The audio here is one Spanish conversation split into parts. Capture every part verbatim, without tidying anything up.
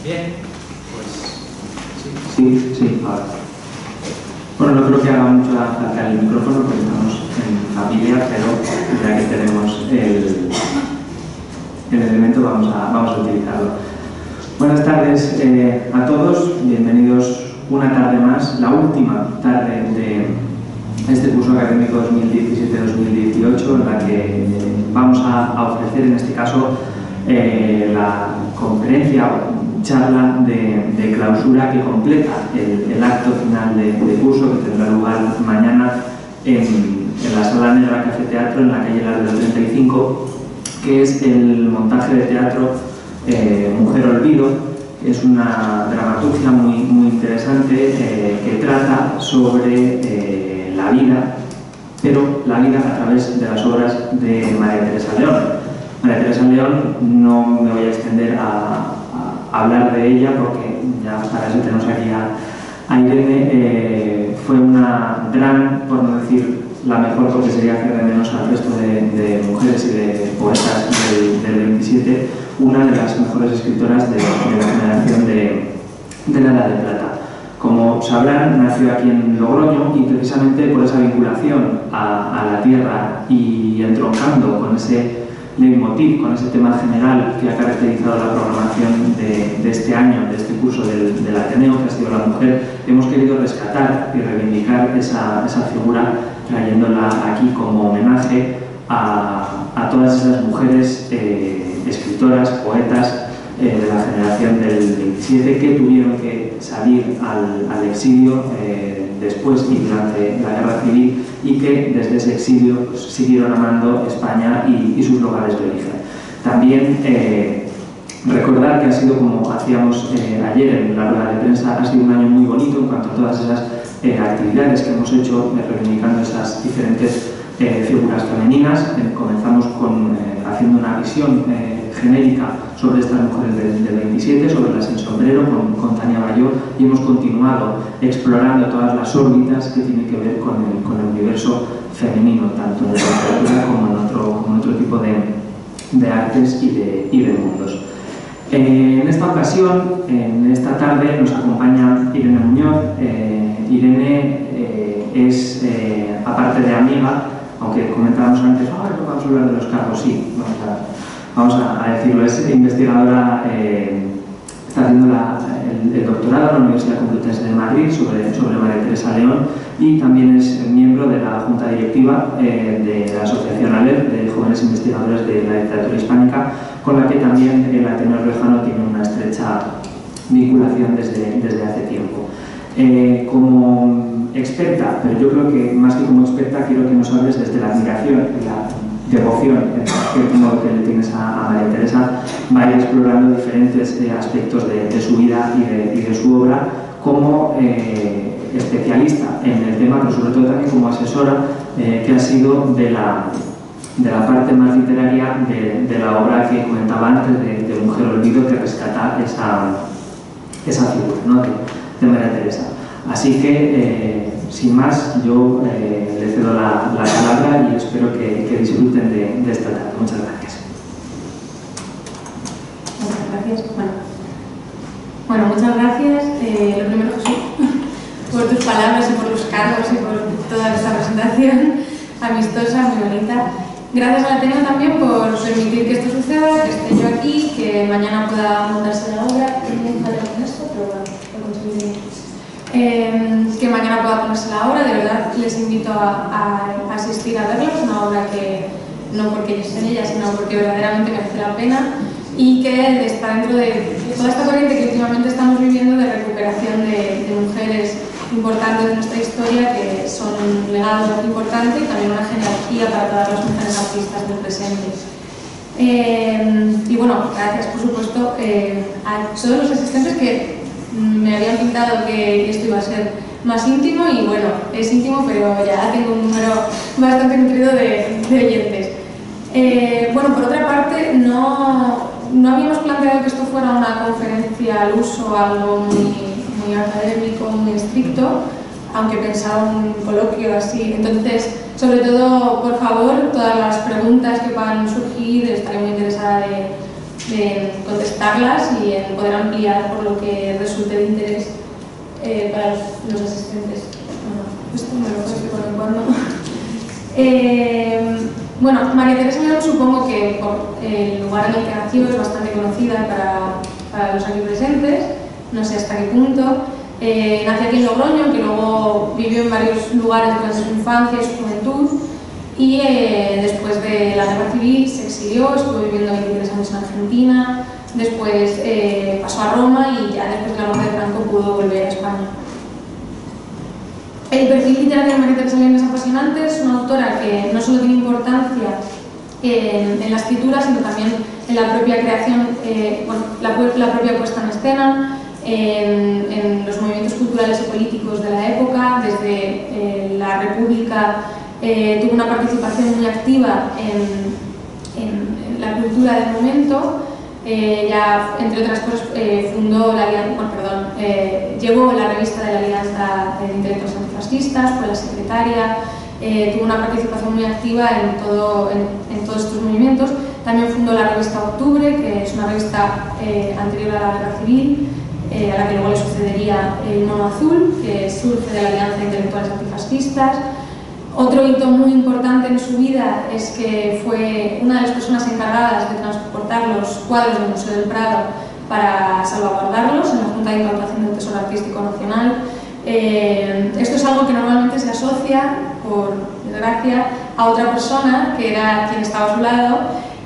Bien, pues sí. Sí, sí, ahora. Bueno, no creo que haga mucho falta el micrófono porque estamos en familia, pero ya que tenemos el, el elemento vamos a, vamos a utilizarlo. Buenas tardes eh, a todos, bienvenidos una tarde más, la última tarde de este curso académico dos mil diecisiete dos mil dieciocho, en la que eh, vamos a, a ofrecer en este caso eh, la conferencia o charla de, de clausura que completa el, el acto final de, de curso que tendrá lugar mañana en, en la Sala Negra Café Teatro en la calle Lardero treinta y cinco, que es el montaje de teatro eh, Mujer Olvido. Es una dramaturgia muy, muy interesante eh, que trata sobre eh, la vida, pero la vida a través de las obras de María Teresa León. María Teresa León, no me voy a extender a, a hablar de ella porque ya para eso tenemos aquí a, a Irene. Eh, fue una gran, por no decir la mejor, porque sería hacer de menos al resto de, de mujeres y de poetas del, del veintisiete, una de las mejores escritoras de, de la generación de, de la Edad de Plata. Como sabrán, nació aquí en Logroño y precisamente por esa vinculación a, a la tierra y entroncando con ese leitmotiv, con ese tema general que ha caracterizado la programación de, de este año, de este curso del, del Ateneo, que ha sido la mujer, hemos querido rescatar y reivindicar esa, esa figura, trayéndola aquí como homenaje a, a todas esas mujeres eh, escritoras, poetas eh, de la generación del veintisiete que tuvieron que salir al, al exilio eh, después y durante la Guerra Civil y que desde ese exilio pues, siguieron amando España y, y sus lugares de origen. También eh, recordar que ha sido, como hacíamos eh, ayer en la rueda de prensa, ha sido un año muy bonito en cuanto a todas esas eh, actividades que hemos hecho eh, reivindicando esas diferentes eh, figuras femeninas. Eh, comenzamos con, eh, haciendo una visión eh, genérica sobre estas mujeres del, del veintisiete, sobre las en sombrero con, con Tania Bayó, y hemos continuado explorando todas las órbitas que tienen que ver con el, con el universo femenino, tanto en la literatura como en otro, como en otro tipo de, de artes y de, y de mundos. Eh, en esta ocasión, en esta tarde, nos acompaña Irene Muñoz. Eh, Irene eh, es, eh, aparte de amiga, aunque comentábamos antes, oh, no vamos a hablar de los cargos, sí, vamos a, vamos a, a decirlo, es investigadora, eh, está haciendo la, el, el doctorado en la Universidad Complutense de Madrid sobre, sobre María Teresa León, y también es miembro de la Junta Directiva eh, de la Asociación ALER, de Jóvenes Investigadores de la Literatura Hispánica, con la que también el Ateneo Riojano tiene una estrecha vinculación desde, desde hace tiempo. Eh, como experta, pero yo creo que más que como experta quiero que nos hables desde la admiración y la devoción que le tienes a, a María Teresa, vaya explorando diferentes eh, aspectos de, de su vida y de, y de su obra como eh, especialista en el tema, pero sobre todo también como asesora eh, que ha sido de la, de la parte más literaria de, de la obra que comentaba antes de, de Mujer Olvido, que rescata esa, esa figura, ¿no?, de, de María Teresa. Así que, eh, sin más, yo eh, le cedo la, la palabra y espero que, que disfruten de, de esta tarde. Muchas gracias. Muchas gracias. Bueno, bueno muchas gracias. Eh, lo primero, Jesús, por tus palabras y por los cargos y por toda esta presentación amistosa, muy bonita. Gracias al Ateneo también por permitir que esto suceda, que esté yo aquí, que mañana pueda montarse la obra. Con esto, pero bueno, lo conseguiré. Eh, que mañana pueda ponerse la obra. De verdad les invito a, a, a asistir a verla. Es una obra que no porque yo esté en ella, sino porque verdaderamente merece la pena y que está dentro de toda esta corriente que últimamente estamos viviendo de recuperación de, de mujeres importantes de nuestra historia, que son un legado muy importante y también una genealogía para todas las mujeres artistas del presente. Eh, y bueno, gracias por supuesto eh, a todos los asistentes que me habían pintado que esto iba a ser más íntimo, y bueno, es íntimo, pero ya tengo un número bastante nutrido de, de oyentes. Eh, bueno, por otra parte, no, no habíamos planteado que esto fuera una conferencia al uso, algo muy, muy académico, muy estricto, aunque pensaba un coloquio así. Entonces, sobre todo, por favor, todas las preguntas que puedan surgir, estaré muy interesada de en contestarlas y en poder ampliar por lo que resulte de interés eh, para los, los asistentes. Bueno, esto me lo puedes de cuando en cuando. eh, bueno, María Teresa León supongo que por el lugar en el que nació es bastante conocida para, para los aquí presentes, no sé hasta qué punto. Eh, nació aquí en Logroño, que luego vivió en varios lugares durante su infancia y su juventud, y eh, después de la guerra civil se exilió, estuvo viviendo veintitrés años en Argentina, después eh, pasó a Roma y ya después de la muerte de Franco pudo volver a España. El perfil literario de María Teresa León es apasionante, es una autora que no solo tiene importancia en, en la escritura, sino también en la propia creación, eh, bueno, la, la propia puesta en escena, En, en los movimientos culturales y políticos de la época. Desde eh, la República eh, tuvo una participación muy activa en, en, en la cultura del momento. Eh, ya, entre otras cosas, eh, fundó la alianza, bueno, perdón, eh, llevó la revista de la Alianza de Intelectuales Antifascistas, fue la secretaria, eh, tuvo una participación muy activa en, todo, en, en todos estos movimientos. También fundó la revista Octubre, que es una revista eh, anterior a la Guerra Civil, Eh, a la que luego le sucedería el Mono Azul, que surge de la Alianza de Intelectuales Antifascistas. Otro hito muy importante en su vida es que fue una de las personas encargadas de transportar los cuadros del Museo del Prado para salvaguardarlos en la Junta de Incautación del Tesoro Artístico Nacional. Eh, esto es algo que normalmente se asocia, por desgracia, a otra persona que era quien estaba a su lado,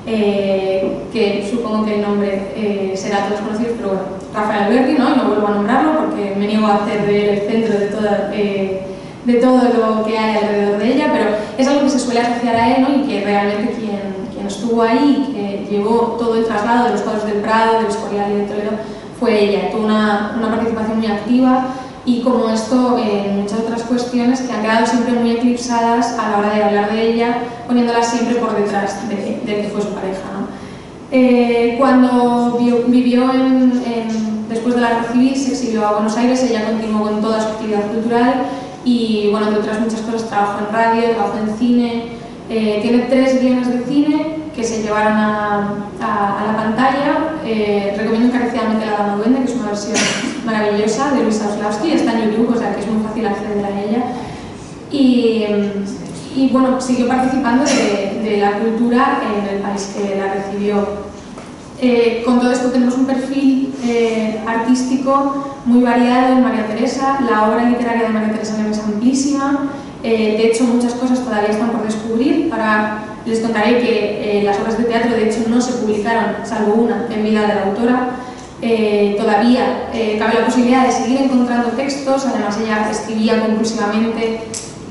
Eh, que supongo que el nombre eh, será a todos conocidos, pero bueno, Rafael Alberti, ¿no? Y no vuelvo a nombrarlo porque me niego a hacer de él el centro de, toda, eh, de todo lo que hay alrededor de ella, pero es algo que se suele asociar a él, ¿no? Y que realmente quien, quien estuvo ahí y que llevó todo el traslado de los cuadros del Prado, del Escorial y de Toledo, fue ella. Tuvo una, una participación muy activa y, como esto, en eh, muchas otras cuestiones que han quedado siempre muy eclipsadas a la hora de hablar de ella, poniéndola siempre por detrás de, de que fue su pareja, ¿no? Eh, cuando vio, vivió en, en, después de la Guerra Civil, se exilió a Buenos Aires, ella continuó con toda su actividad cultural y, bueno, entre otras muchas cosas, trabajó en radio, trabajó en cine, eh, tiene tres guiones de cine que se llevaron a, a, a la pantalla. Eh, recomiendo encarecidamente La Dama Duende, que es una versión maravillosa de Luisa Oslowski, está en YouTube, o sea que es muy fácil acceder a ella. Y, y bueno, siguió participando de, de la cultura en el país que la recibió. Eh, con todo esto tenemos un perfil eh, artístico muy variado en María Teresa. La obra literaria de María Teresa León es amplísima. Eh, de hecho, muchas cosas todavía están por descubrir. Ahora les contaré que eh, las obras de teatro, de hecho, no se publicaron, salvo una, en vida de la autora. Eh, todavía eh, cabe la posibilidad de seguir encontrando textos. Además, ella escribía compulsivamente,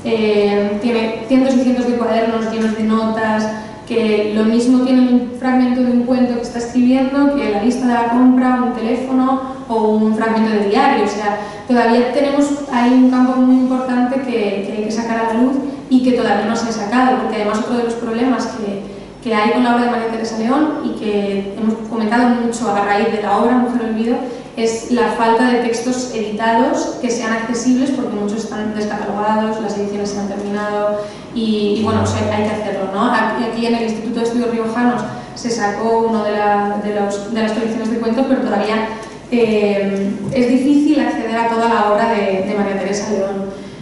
eh, tiene cientos y cientos de cuadernos llenos de notas, que lo mismo tiene un fragmento de un cuento que está escribiendo que la lista de la compra, un teléfono o un fragmento de diario. O sea, todavía tenemos ahí un campo muy importante que, que hay que sacar a la luz y que todavía no se ha sacado, porque además otro de los problemas que, que hay con la obra de María Teresa León y que hemos comentado mucho a raíz de la obra Mujer Olvido es la falta de textos editados que sean accesibles, porque muchos están descatalogados, las ediciones se han terminado y, y bueno, o sea, hay que hacerlo, ¿no? Aquí en el Instituto de Estudios Riojanos se sacó uno de, la, de, los, de las colecciones de cuentos, pero todavía eh, es difícil acceder a toda la obra de, de María Teresa León.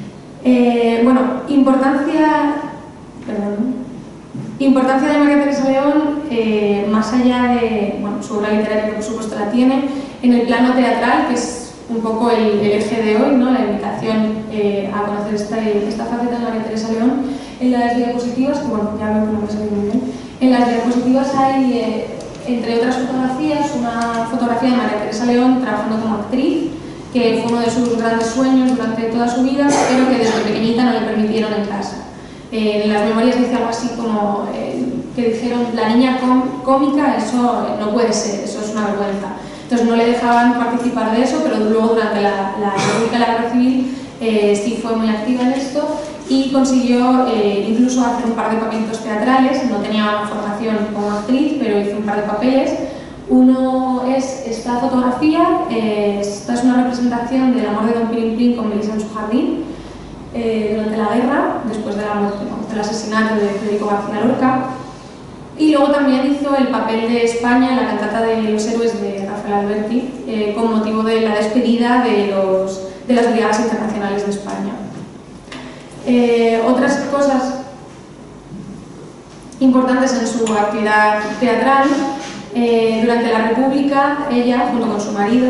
Eh, bueno, importancia, perdón, importancia de María Teresa León, eh, más allá de, bueno, su obra literaria, que por supuesto la tiene, en el plano teatral, que es un poco el, el eje de hoy, ¿no? La invitación eh, a conocer esta, esta faceta de María Teresa León. En las diapositivas, que bueno, ya veo que no me sale muy bien, en las diapositivas hay, eh, entre otras fotografías, una fotografía de María Teresa León trabajando como actriz, que fue uno de sus grandes sueños durante toda su vida, pero que desde pequeñita no le permitieron en casa. Eh, en las memorias dice algo así como eh, que dijeron, la niña cómica, eso no puede ser, eso es una vergüenza. Entonces no le dejaban participar de eso, pero luego durante la, la República y la Guerra Civil eh, sí fue muy activa en esto y consiguió eh, incluso hacer un par de papelitos teatrales. No tenía una formación como actriz, pero hizo un par de papeles. Uno es esta fotografía, eh, esta es una representación del amor de Don Pirín Plín con Melisa en su jardín eh, durante la guerra, después de la muerte, del asesinato de Federico García Lorca. Y luego también hizo el papel de España en la cantata de los héroes de Rafael Alberti, eh, con motivo de la despedida de, los, de las brigadas internacionales de España. Eh, otras cosas importantes en su actividad teatral: eh, durante la República, ella, junto con su marido,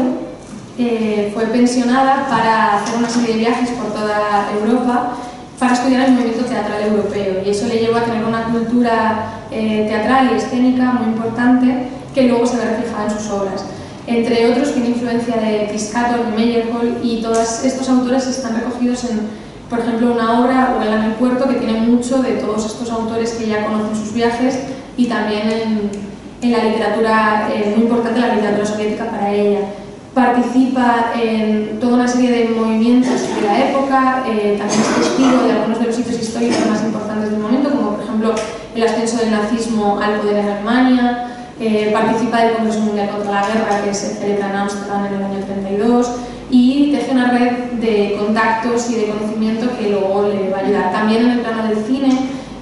eh, fue pensionada para hacer una serie de viajes por toda Europa para estudiar el movimiento teatral europeo, y eso le llevó a tener una cultura eh, teatral y escénica muy importante que luego se ve reflejada en sus obras. Entre otros, tiene influencia de Piscator, de Meyerhold, y todos estos autores están recogidos en, por ejemplo, una obra, Huelga en el puerto, que tiene mucho de todos estos autores que ya conocen sus viajes, y también en, en la literatura, eh, muy importante la literatura soviética para ella. Participa en toda una serie de movimientos de la época, eh, también es testigo de algunos de los hitos históricos más importantes del momento, como por ejemplo el ascenso del nazismo al poder en Alemania. Eh, participa del Congreso Mundial contra la Guerra, que se celebra en Ámsterdam en el año treinta y dos, y teje una red de contactos y de conocimiento que luego le va a ayudar. También en el plano del cine,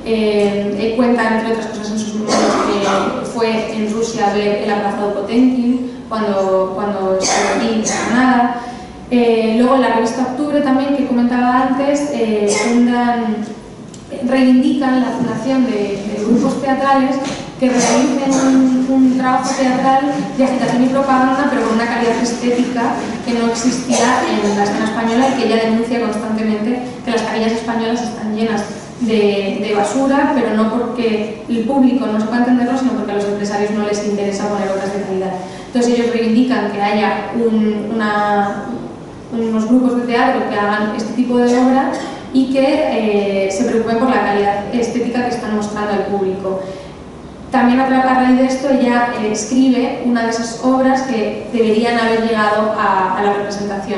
eh, cuenta, entre otras cosas, en sus memorias que fue en Rusia a ver el abrazado Potemkin cuando, cuando estuvo aquí en Granada. Eh, luego en la revista Octubre, también, que comentaba antes, eh, fundan, reivindican la fundación de, de grupos teatrales que realicen un, un trabajo teatral de agitación y propaganda, pero con una calidad estética que no existía en la escena española, y que ella denuncia constantemente que las capillas españolas están llenas de, de basura, pero no porque el público no sepa entenderlo, sino porque a los empresarios no les interesa poner obras de calidad. Entonces ellos reivindican que haya un, una, unos grupos de teatro que hagan este tipo de obras y que eh, se preocupen por la calidad estética que están mostrando al público. También a raíz de esto ella eh, escribe una de esas obras que deberían haber llegado a, a la representación.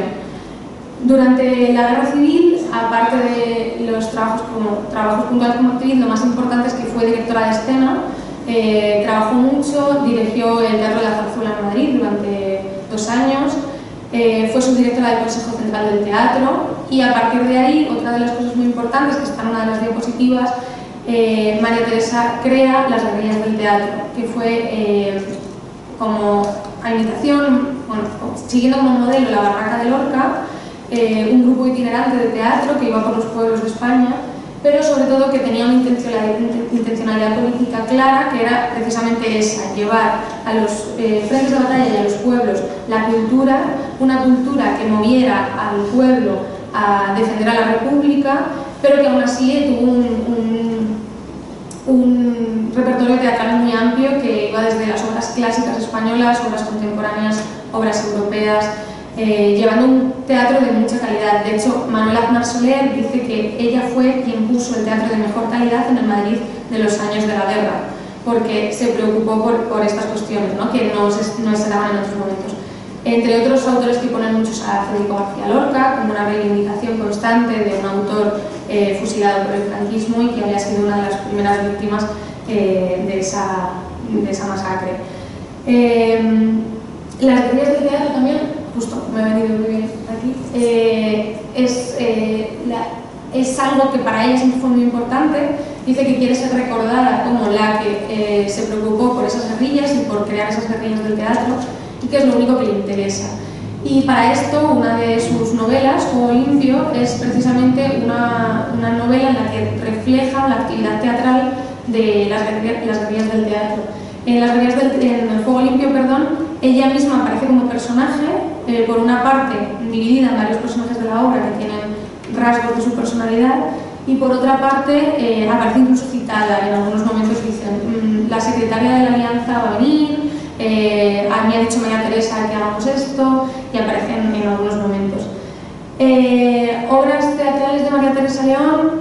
Durante la Guerra Civil, aparte de los trabajos, como, trabajos puntuales como actriz, lo más importante es que fue directora de escena, eh, trabajó mucho, dirigió el Teatro de la Zarzuela en Madrid durante dos años, eh, fue subdirectora del Consejo Central del Teatro, y a partir de ahí, otra de las cosas muy importantes, que está en una de las diapositivas, Eh, María Teresa crea las guerrillas del teatro, que fue eh, como a imitación, bueno, siguiendo como modelo la Barraca de Lorca, eh, un grupo itinerante de teatro que iba por los pueblos de España, pero sobre todo que tenía una intencionalidad, intencionalidad política clara, que era precisamente esa: llevar a los eh, frentes de batalla y a los pueblos la cultura, una cultura que moviera al pueblo a defender a la República, pero que aún así tuvo un, un, un repertorio teatral muy amplio, que iba desde las obras clásicas españolas, obras contemporáneas, obras europeas, eh, llevando un teatro de mucha calidad. De hecho, Manuel Aznar Soler dice que ella fue quien puso el teatro de mejor calidad en el Madrid de los años de la guerra, porque se preocupó por, por estas cuestiones, ¿no?, que no se, no se daban en otros momentos. Entre otros autores que ponen muchos a Federico García Lorca, como una reivindicación constante de un autor eh, fusilado por el franquismo y que había sido una de las primeras víctimas eh, de, esa, de esa masacre. Eh, las guerrillas del teatro también, justo me ha venido muy bien aquí, eh, es, eh, la, es algo que para ella siempre fue muy importante. Dice que quiere ser recordada como la que eh, se preocupó por esas guerrillas y por crear esas guerrillas del teatro, y que es lo único que le interesa. Y para esto, una de sus novelas, Juego Limpio, es precisamente una, una novela en la que refleja la actividad teatral de las guerrillas, las guerrillas del teatro. En, las guerrillas del, en el Juego Limpio, perdón, ella misma aparece como personaje, eh, por una parte dividida en varios personajes de la obra que tienen rasgos de su personalidad, y por otra parte eh, aparece incluso citada. En algunos momentos dicen, mmm, la secretaria de la Alianza va a venir, Eh, a mí ha dicho María Teresa que hagamos esto, y aparecen en algunos momentos. Eh, obras teatrales de María Teresa León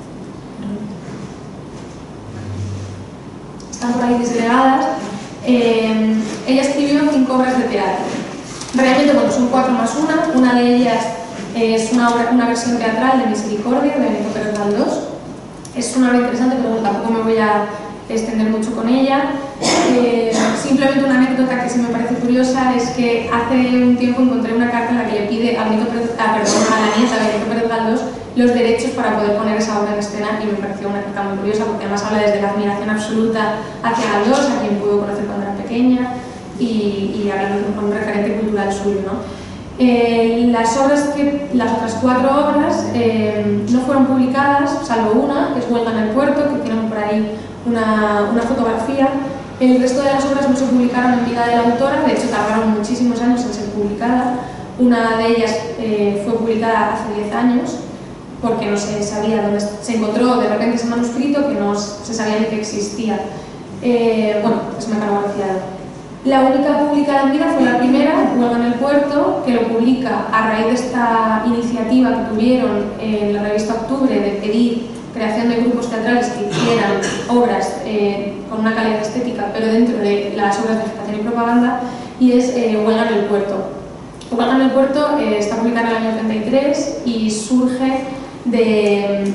están por ahí disgregadas. Eh, ella escribió cinco obras de teatro. Realmente, bueno, son cuatro más una. Una de ellas es una, obra, una versión teatral de Misericordia, de Benito Pérez Galdós. Es una obra interesante, pero bueno, tampoco me voy a extender mucho con ella. Eh, simplemente una anécdota que sí me parece curiosa es que hace un tiempo encontré una carta en la que le pide a, Benito Pérez, ah, perdón, a la nieta de Benito Pérez Galdós los derechos para poder poner esa obra en escena, y me pareció una carta muy curiosa porque además habla desde la admiración absoluta hacia Galdós, a quien pudo conocer cuando era pequeña, y, y habla de un referente cultural suyo, ¿no? Eh, las, obras que, las otras cuatro obras eh, no fueron publicadas, salvo una, que es Huelga en el puerto, que tienen por ahí una, una fotografía. El resto de las obras no se publicaron en vida de la autora, de hecho tardaron muchísimos años en ser publicada. Una de ellas eh, fue publicada hace diez años, porque no se sabía dónde se encontró de repente ese manuscrito, que no se sabía ni que existía. Eh, bueno, es mecanografía. La única publicada en vida fue la primera, Huelga en el puerto, que lo publica a raíz de esta iniciativa que tuvieron en la revista Octubre de pedir creación de grupos teatrales que hicieran obras eh, con una calidad estética, pero dentro de las obras de agitación y propaganda, y es eh, Huelga en el puerto. Huelga en el puerto eh, está publicada en el año treinta y tres y surge de,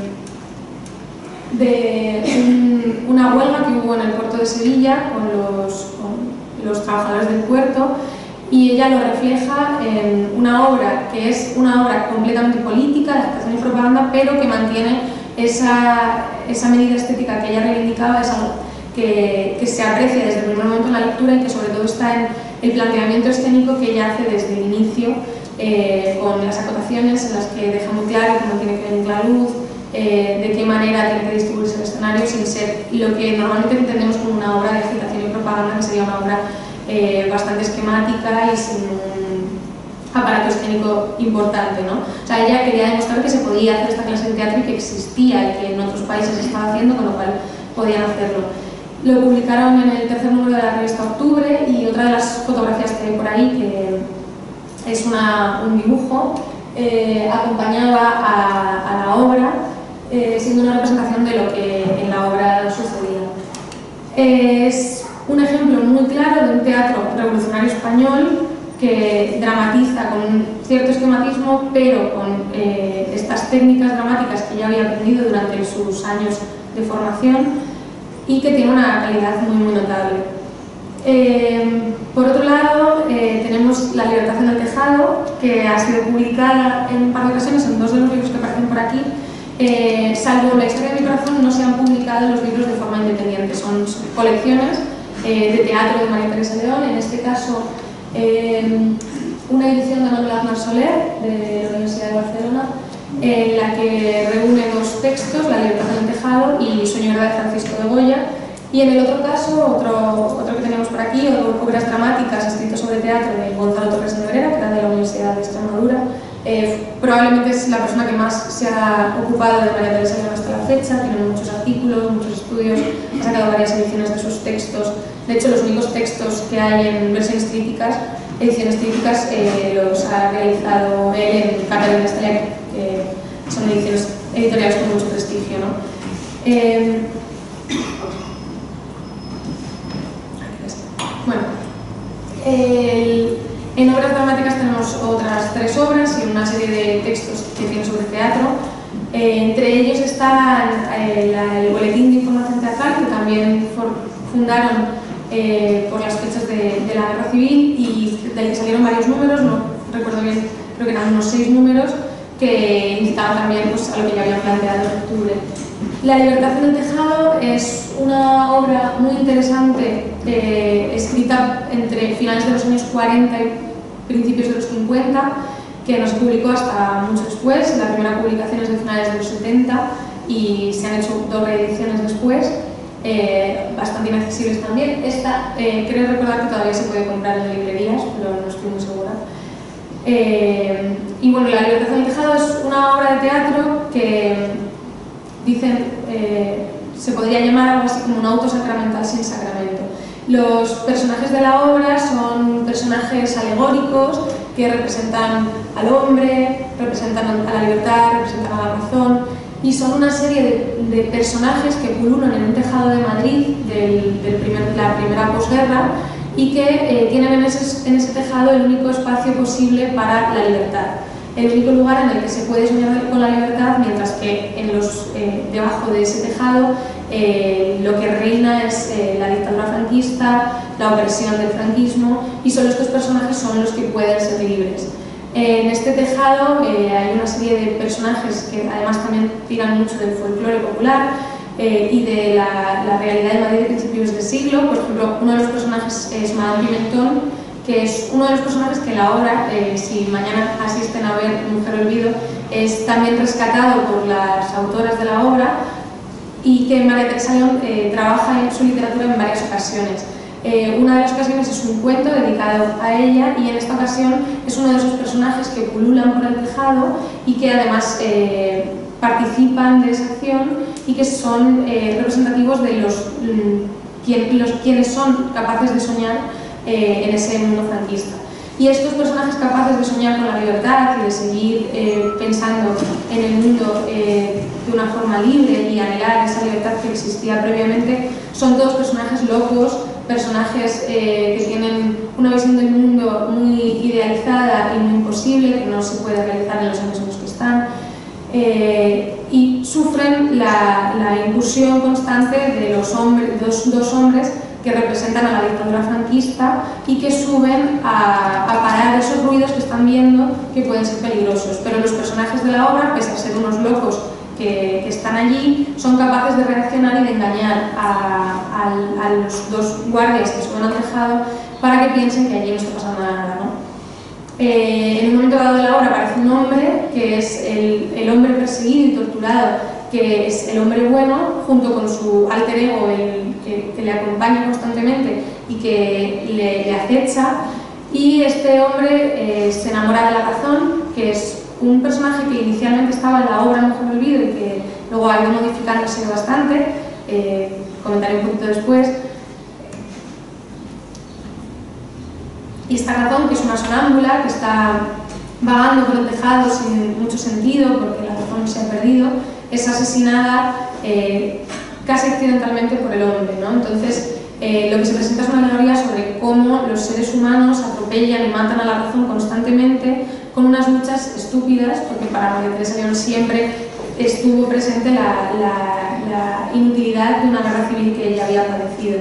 de un, una huelga que hubo en el puerto de Sevilla con los, con los trabajadores del puerto, y ella lo refleja en una obra que es una obra completamente política, de agitación y propaganda, pero que mantiene esa, esa medida estética que ella reivindicaba, es algo que, que se aprecia desde el primer momento en la lectura y que sobre todo está en el planteamiento escénico que ella hace desde el inicio, eh, con las acotaciones en las que deja muy claro cómo tiene que venir la luz, eh, de qué manera tiene que distribuirse el escenario sin ser lo que normalmente entendemos como una obra de agitación y propaganda, que sería una obra eh, bastante esquemática y sin un aparato escénico importante, ¿no? O sea, ella quería demostrar que se podía hacer esta clase de teatro y que existía y que en otros países se estaba haciendo, con lo cual podían hacerlo. Lo publicaron en el tercer número de la revista Octubre, y otra de las fotografías que hay por ahí, que es una, un dibujo, eh, acompañaba a, a la obra, eh, siendo una representación de lo que en la obra sucedía. Eh, es un ejemplo muy claro de un teatro revolucionario español que dramatiza con cierto esquematismo, pero con eh, estas técnicas dramáticas que ya había aprendido durante sus años de formación, y que tiene una calidad muy, muy notable. Eh, por otro lado, eh, tenemos La libertad en el tejado, que ha sido publicada en un par de ocasiones en dos de los libros que aparecen por aquí. Eh, salvo La historia de mi corazón, no se han publicado los libros de forma independiente, son colecciones eh, de teatro de María Teresa León, en este caso eh, una edición de Manuel Aznar Soler, de la Universidad de Barcelona, en la que reúne dos textos, La libertad en el tejado y Sueño de Francisco de Goya, y en el otro caso, otro, otro que tenemos por aquí, obras dramáticas escritas sobre teatro de Gonzalo Torres Nebrera, que era de la Universidad de Extremadura. Eh, probablemente es la persona que más se ha ocupado de María Teresa León hasta la fecha, tiene muchos artículos, muchos estudios, ha sacado varias ediciones de sus textos. De hecho, los únicos textos que hay en versiones críticas, ediciones críticas, eh, los ha realizado él en Catalina Esteller, que son ediciones editoriales con mucho prestigio, ¿no? Eh, bueno, el, en obras dramáticas tenemos otras tres obras y una serie de textos que tiene sobre teatro. Eh, entre ellos está el, el Boletín de Información Teatral, que también for, fundaron eh, por las fechas de, de la Guerra Civil, y del que salieron varios números, no recuerdo bien, creo que eran unos seis números, que incitaban también pues, a lo que ya habían planteado en octubre. La libertad en el tejado es una obra muy interesante, eh, escrita entre finales de los años cuarenta y principios de los cincuenta, que no se publicó hasta mucho después. La primera publicación es de finales de los setenta y se han hecho dos reediciones después, eh, bastante inaccesibles también. Esta, eh, creo recordar que todavía se puede comprar en librerías, pero no estoy muy segura. Eh, y bueno, La libertad en el tejado es una obra de teatro que dicen, eh, se podría llamar algo así como un auto sacramental sin sacramento. Los personajes de la obra son personajes alegóricos que representan al hombre, representan a la libertad, representan a la razón, y son una serie de, de personajes que pululan en un tejado de Madrid del, del primer, la primera posguerra, y que eh, tienen en ese, en ese tejado el único espacio posible para la libertad, el único lugar en el que se puede soñar con la libertad, mientras que en los, eh, debajo de ese tejado eh, lo que reina es eh, la dictadura franquista, la opresión del franquismo, y solo estos personajes son los que pueden ser libres. En este tejado eh, hay una serie de personajes que además también tiran mucho del folclore popular eh, y de la, la realidad de Madrid de principios de siglo. Por ejemplo, uno de los personajes es Madame Pimentón, que es uno de los personajes que en la obra, eh, si mañana asisten a ver Mujer Olvido, es también rescatado por las autoras de la obra y que María Teresa León eh, trabaja en su literatura en varias ocasiones. Eh, una de las ocasiones es un cuento dedicado a ella y en esta ocasión es uno de esos personajes que pululan por el tejado y que además eh, participan de esa acción y que son eh, representativos de los, mm, quien, los quienes son capaces de soñar eh, en ese mundo franquista. Y estos personajes capaces de soñar con la libertad y de seguir eh, pensando en el mundo eh, de una forma libre y anhelar esa libertad que existía previamente, son todos personajes locos, personajes eh, que tienen una visión del mundo muy idealizada y muy imposible, que no se puede realizar en los años en los que están, eh, y sufren la, la incursión constante de los hombres, dos, dos hombres que representan a la dictadura franquista y que suben a, a parar esos ruidos que están viendo que pueden ser peligrosos. Pero los personajes de la obra, pese a ser unos locos que, que están allí, son capaces de reaccionar y de engañar a, a, a los dos guardias que suben al tejado para que piensen que allí no está pasando nada, ¿no? Eh, en un momento dado de la obra aparece un hombre que es el, el hombre perseguido y torturado, que es el hombre bueno, junto con su alter ego, el, que, que le acompaña constantemente y que le, le acecha, y este hombre eh, se enamora de la razón, que es un personaje que inicialmente estaba en la obra Mujer Olvido y que luego ha ido modificándose bastante, eh, comentaré un poquito después. Y esta razón, que es una sonámbula, que está vagando por el tejado sin mucho sentido, porque la razón se ha perdido, es asesinada eh, casi accidentalmente por el hombre, ¿no? Entonces, eh, lo que se presenta es una alegoría sobre cómo los seres humanos atropellan y matan a la razón constantemente con unas luchas estúpidas, porque para María Teresa León siempre estuvo presente la, la, la inutilidad de una guerra civil que ella había padecido.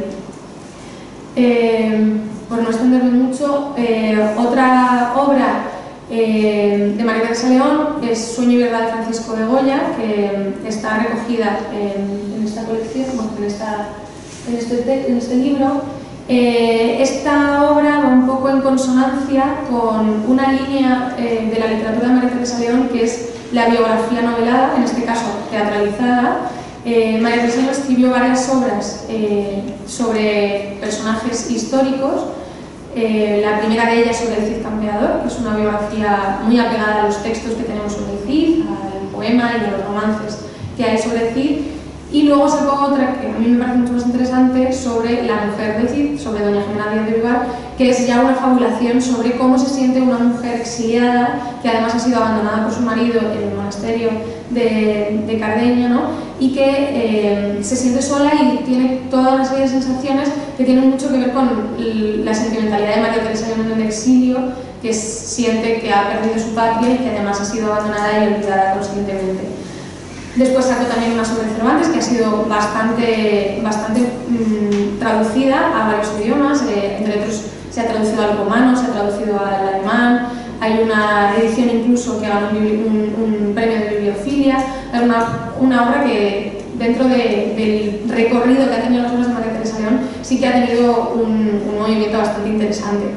Eh, por no extenderme mucho, eh, otra obra eh, de María Teresa León es Sueño y Verdad de Francisco de Goya, que está recogida en, en esta colección, bueno, en, esta, en, este, en este libro. Eh, esta obra va un poco en consonancia con una línea eh, de la literatura de María Teresa León, que es la biografía novelada, en este caso teatralizada. Eh, María Teresa León escribió varias obras eh, sobre personajes históricos. Eh, la primera de ellas sobre el Cid Campeador, que es una biografía muy apegada a los textos que tenemos sobre el Cid, al poema y a los romances que hay sobre el Cid. Y luego sacó otra que a mí me parece mucho más interesante sobre la mujer del Cid, sobre doña Jimena Díaz de Vivar, que es ya una fabulación sobre cómo se siente una mujer exiliada, que además ha sido abandonada por su marido en el monasterio de, de Cardeña, ¿no? Y que eh, se siente sola y tiene toda una serie de sensaciones que tienen mucho que ver con la sentimentalidad de María Teresa León en el exilio, que siente que ha perdido su patria y que además ha sido abandonada y olvidada conscientemente. Después sacó también una sobre Cervantes, que ha sido bastante, bastante mmm, traducida a varios idiomas, eh, entre otros se ha traducido al romano, se ha traducido al alemán, hay una edición incluso que ganó un, un, un premio de bibliofilia, es una, una obra que dentro de, del recorrido que ha tenido las obras de María Teresa León sí que ha tenido un, un movimiento bastante interesante.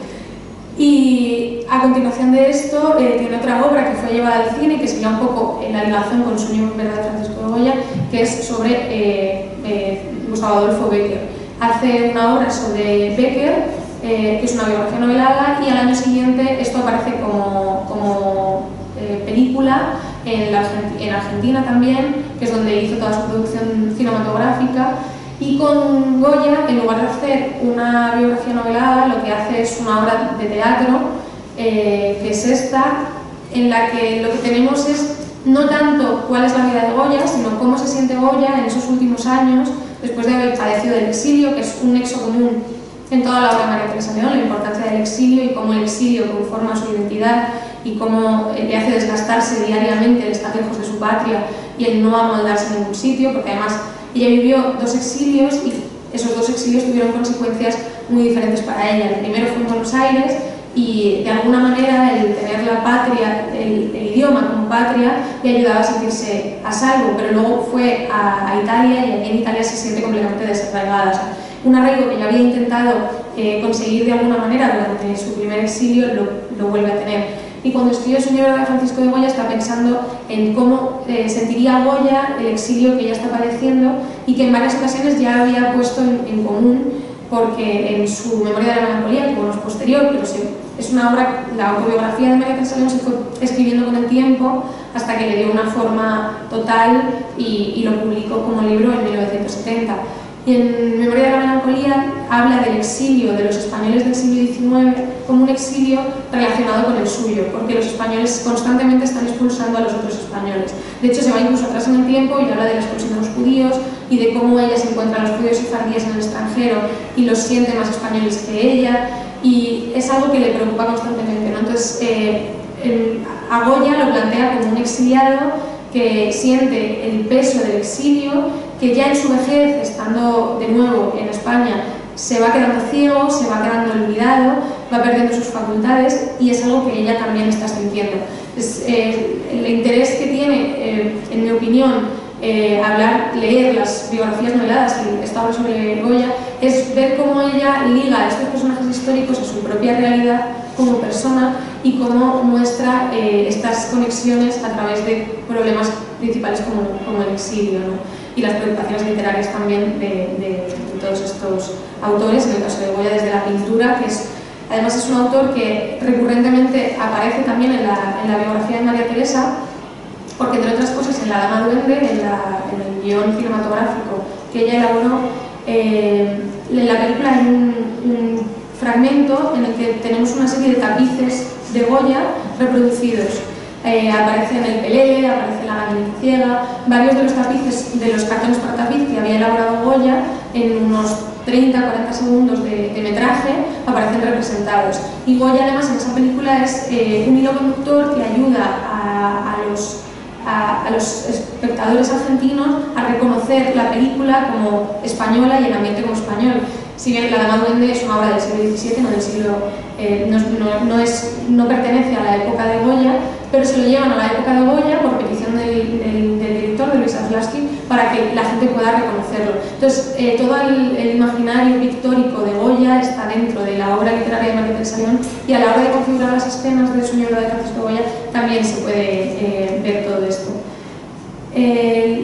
Y a continuación de esto eh, tiene otra obra que fue llevada al cine, que sería un poco en la ligación con Sueño y Verdad de Francisco de Goya, que es sobre eh, eh, Gustavo Adolfo Bécquer. Hace una obra sobre Bécquer, eh, que es una biografía novelada, y al año siguiente esto aparece como, como eh, película en, la, en Argentina también, que es donde hizo toda su producción cinematográfica. Y con Goya, en lugar de hacer una biografía novelada, lo que hace es una obra de teatro, eh, que es esta, en la que lo que tenemos es no tanto cuál es la vida de Goya, sino cómo se siente Goya en esos últimos años, después de haber padecido del exilio, que es un nexo común en toda la obra de María Teresa León, la importancia del exilio y cómo el exilio conforma su identidad y cómo le hace desgastarse diariamente el estar lejos de su patria y el no amoldarse en ningún sitio, porque además ella vivió dos exilios y esos dos exilios tuvieron consecuencias muy diferentes para ella. El primero fue en Buenos Aires y de alguna manera el tener la patria, el, el idioma como patria, le ayudaba a sentirse a salvo, pero luego fue a, a Italia y aquí en Italia se siente completamente desarraigada. O sea, un arraigo que ya había intentado eh, conseguir de alguna manera durante su primer exilio lo, lo vuelve a tener. Y cuando escribió Sueño de Francisco de Goya está pensando en cómo eh, sentiría Goya el exilio que ella está padeciendo y que en varias ocasiones ya había puesto en, en común, porque en su Memoria de la Melancolía, que bueno, es posterior, pero sí, es una obra, la autobiografía de María Teresa León se fue escribiendo con el tiempo hasta que le dio una forma total y, y lo publicó como libro en mil novecientos setenta. Y en Memoria de la Melancolía habla del exilio de los españoles del siglo diecinueve como un exilio relacionado con el suyo, porque los españoles constantemente están expulsando a los otros españoles. De hecho, se va incluso atrás en el tiempo y habla de la expulsión de los judíos y de cómo ella se encuentra a los judíos sefardíes en el extranjero y los siente más españoles que ella, y es algo que le preocupa constantemente, ¿no? Entonces, eh, en, a Goya lo plantea como un exiliado que siente el peso del exilio, que ya en su vejez, estando de nuevo en España, se va quedando ciego, se va quedando olvidado, va perdiendo sus facultades, y es algo que ella también está sintiendo. Es, eh, el interés que tiene, eh, en mi opinión, eh, hablar, leer las biografías noveladas y esta obra sobre Goya, es ver cómo ella liga a estos personajes históricos a su propia realidad como persona y cómo muestra eh, estas conexiones a través de problemas principales como, como el exilio, ¿no? Y las preocupaciones literarias también de, de, de todos estos autores, en el caso de Goya desde la pintura, que es, además es un autor que recurrentemente aparece también en la, en la biografía de María Teresa, porque entre otras cosas en La Dama Duende, en, la, en el guión cinematográfico que ella elaboró, eh, en la película hay un, un fragmento en el que tenemos una serie de tapices de Goya reproducidos. Eh, aparece en el Pelele, aparece en La Gallinita Ciega, varios de los tapices, de los cartones para tapiz que había elaborado Goya, en unos treinta a cuarenta segundos de, de metraje, aparecen representados. Y Goya además en esa película es eh, un hilo conductor que ayuda a, a, los, a, a los espectadores argentinos a reconocer la película como española y el ambiente como español. Si bien La Dama Duende es una obra del siglo diecisiete, no del siglo, eh, no, no, no, es, no pertenece a la época de Goya, pero se lo llevan a la época de Goya por petición del, del, del director, de Luis Zaslavsky, para que la gente pueda reconocerlo. Entonces, eh, todo el, el imaginario pictórico de Goya está dentro de la obra literaria de María Teresa León, y a la hora de configurar las escenas del Sueño de Francisco Goya también se puede eh, ver todo esto. Eh,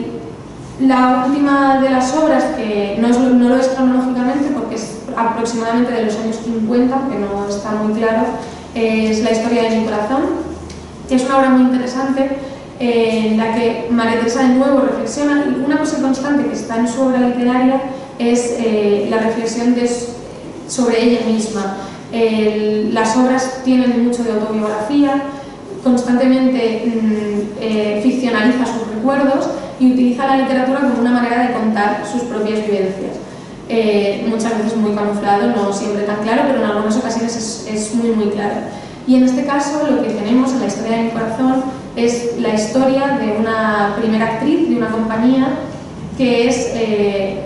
La última de las obras, que no, es, no lo es cronológicamente porque es aproximadamente de los años cincuenta, que no está muy claro, es La Historia de mi corazón, que es una obra muy interesante eh, en la que María Teresa de nuevo reflexiona. Una cosa constante que está en su obra literaria es eh, la reflexión de, sobre ella misma. Eh, las obras tienen mucho de autobiografía, constantemente mm, eh, ficcionaliza sus recuerdos y utiliza la literatura como una manera de contar sus propias vivencias. Eh, muchas veces muy camuflado, no siempre tan claro, pero en algunas ocasiones es, es muy muy claro. Y en este caso lo que tenemos en La Historia de mi corazón es la historia de una primera actriz de una compañía que es eh,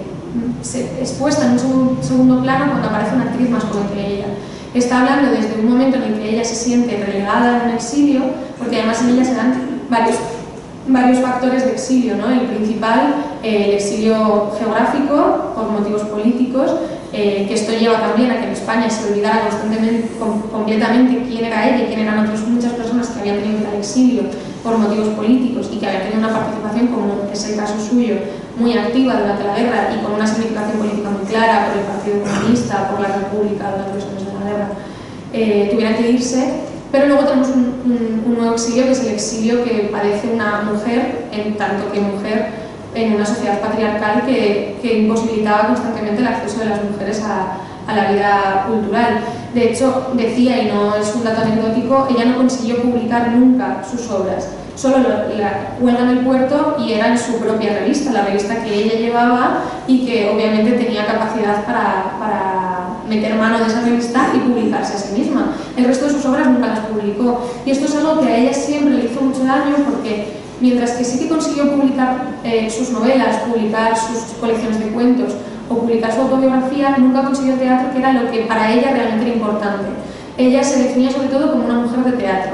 expuesta en un segundo plano cuando aparece una actriz más joven que ella. Está hablando desde un momento en el que ella se siente relegada en exilio, porque además en ella se dan varios varios factores de exilio, ¿no? El principal, eh, el exilio geográfico por motivos políticos, eh, que esto lleva también a que en España se olvidara constantemente, com, completamente quién era ella y quién eran otras muchas personas que habían tenido tal exilio por motivos políticos y que habían tenido una participación, como es el caso suyo, muy activa durante la guerra y con una significación política muy clara por el Partido Comunista, por la República durante los años de la guerra, eh, tuvieran que irse. Pero luego tenemos un, un, un nuevo exilio, que es el exilio que padece una mujer, en tanto que mujer en una sociedad patriarcal que, que imposibilitaba constantemente el acceso de las mujeres a, a la vida cultural. De hecho, decía, y no es un dato anecdótico, ella no consiguió publicar nunca sus obras. Solo la Huelga en el Puerto, y era en su propia revista, la revista que ella llevaba y que obviamente tenía capacidad para, para meter mano de esa revista y publicarse a sí misma. El resto de sus obras nunca las publicó. Y esto es algo que a ella siempre le hizo mucho daño, porque mientras que sí que consiguió publicar eh, sus novelas, publicar sus colecciones de cuentos o publicar su autobiografía, nunca consiguió teatro, que era lo que para ella realmente era importante. Ella se definía sobre todo como una mujer de teatro.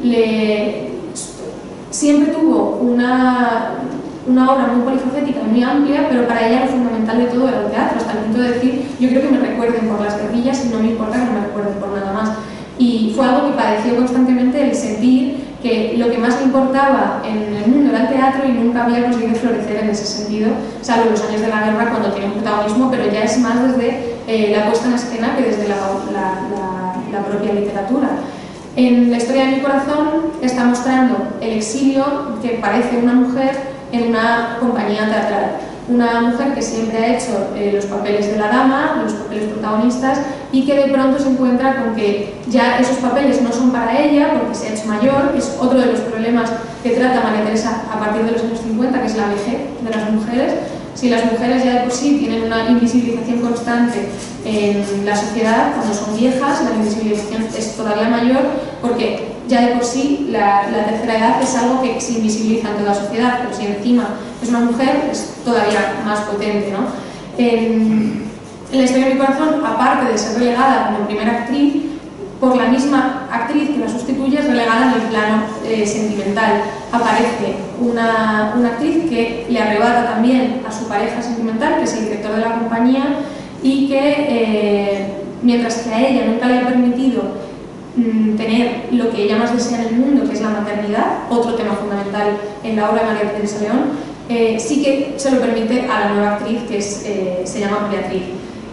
le, siempre tuvo una, una obra muy polifacética y muy amplia, pero para ella lo fundamental de todo era el teatro, hasta el punto de decir, yo creo que me recuerden por las guerrillas y no me importa que no me recuerden por nada más. Y fue algo que padeció constantemente, el sentir que lo que más le importaba en el mundo era el teatro y nunca había conseguido florecer en ese sentido, salvo los años de la guerra cuando tiene un protagonismo, pero ya es más desde eh, la puesta en escena que desde la, la, la, la propia literatura. En La historia de mi corazón está mostrando el exilio que parece una mujer en una compañía teatral. Una mujer que siempre ha hecho eh, los papeles de la dama, los papeles protagonistas, y que de pronto se encuentra con que ya esos papeles no son para ella porque se ha hecho mayor, que es otro de los problemas que trata María Teresa a partir de los años cincuenta, que es la vejez de las mujeres. Si las mujeres ya de por sí tienen una invisibilización constante en la sociedad, cuando son viejas, la invisibilización es todavía mayor porque ya de por sí la, la tercera edad es algo que se invisibiliza en toda la sociedad, pero si encima es una mujer es todavía más potente, ¿no? En, en La historia de mi corazón, aparte de ser relegada como primera actriz, por la misma actriz que la sustituye, es relegada en el plano eh, sentimental. Aparece una, una actriz que le arrebata también a su pareja sentimental, que es el director de la compañía, y que, eh, mientras que a ella nunca le ha permitido mm, tener lo que ella más desea en el mundo, que es la maternidad, otro tema fundamental en la obra de María Teresa León, eh, sí que se lo permite a la nueva actriz, que es, eh, se llama Beatriz.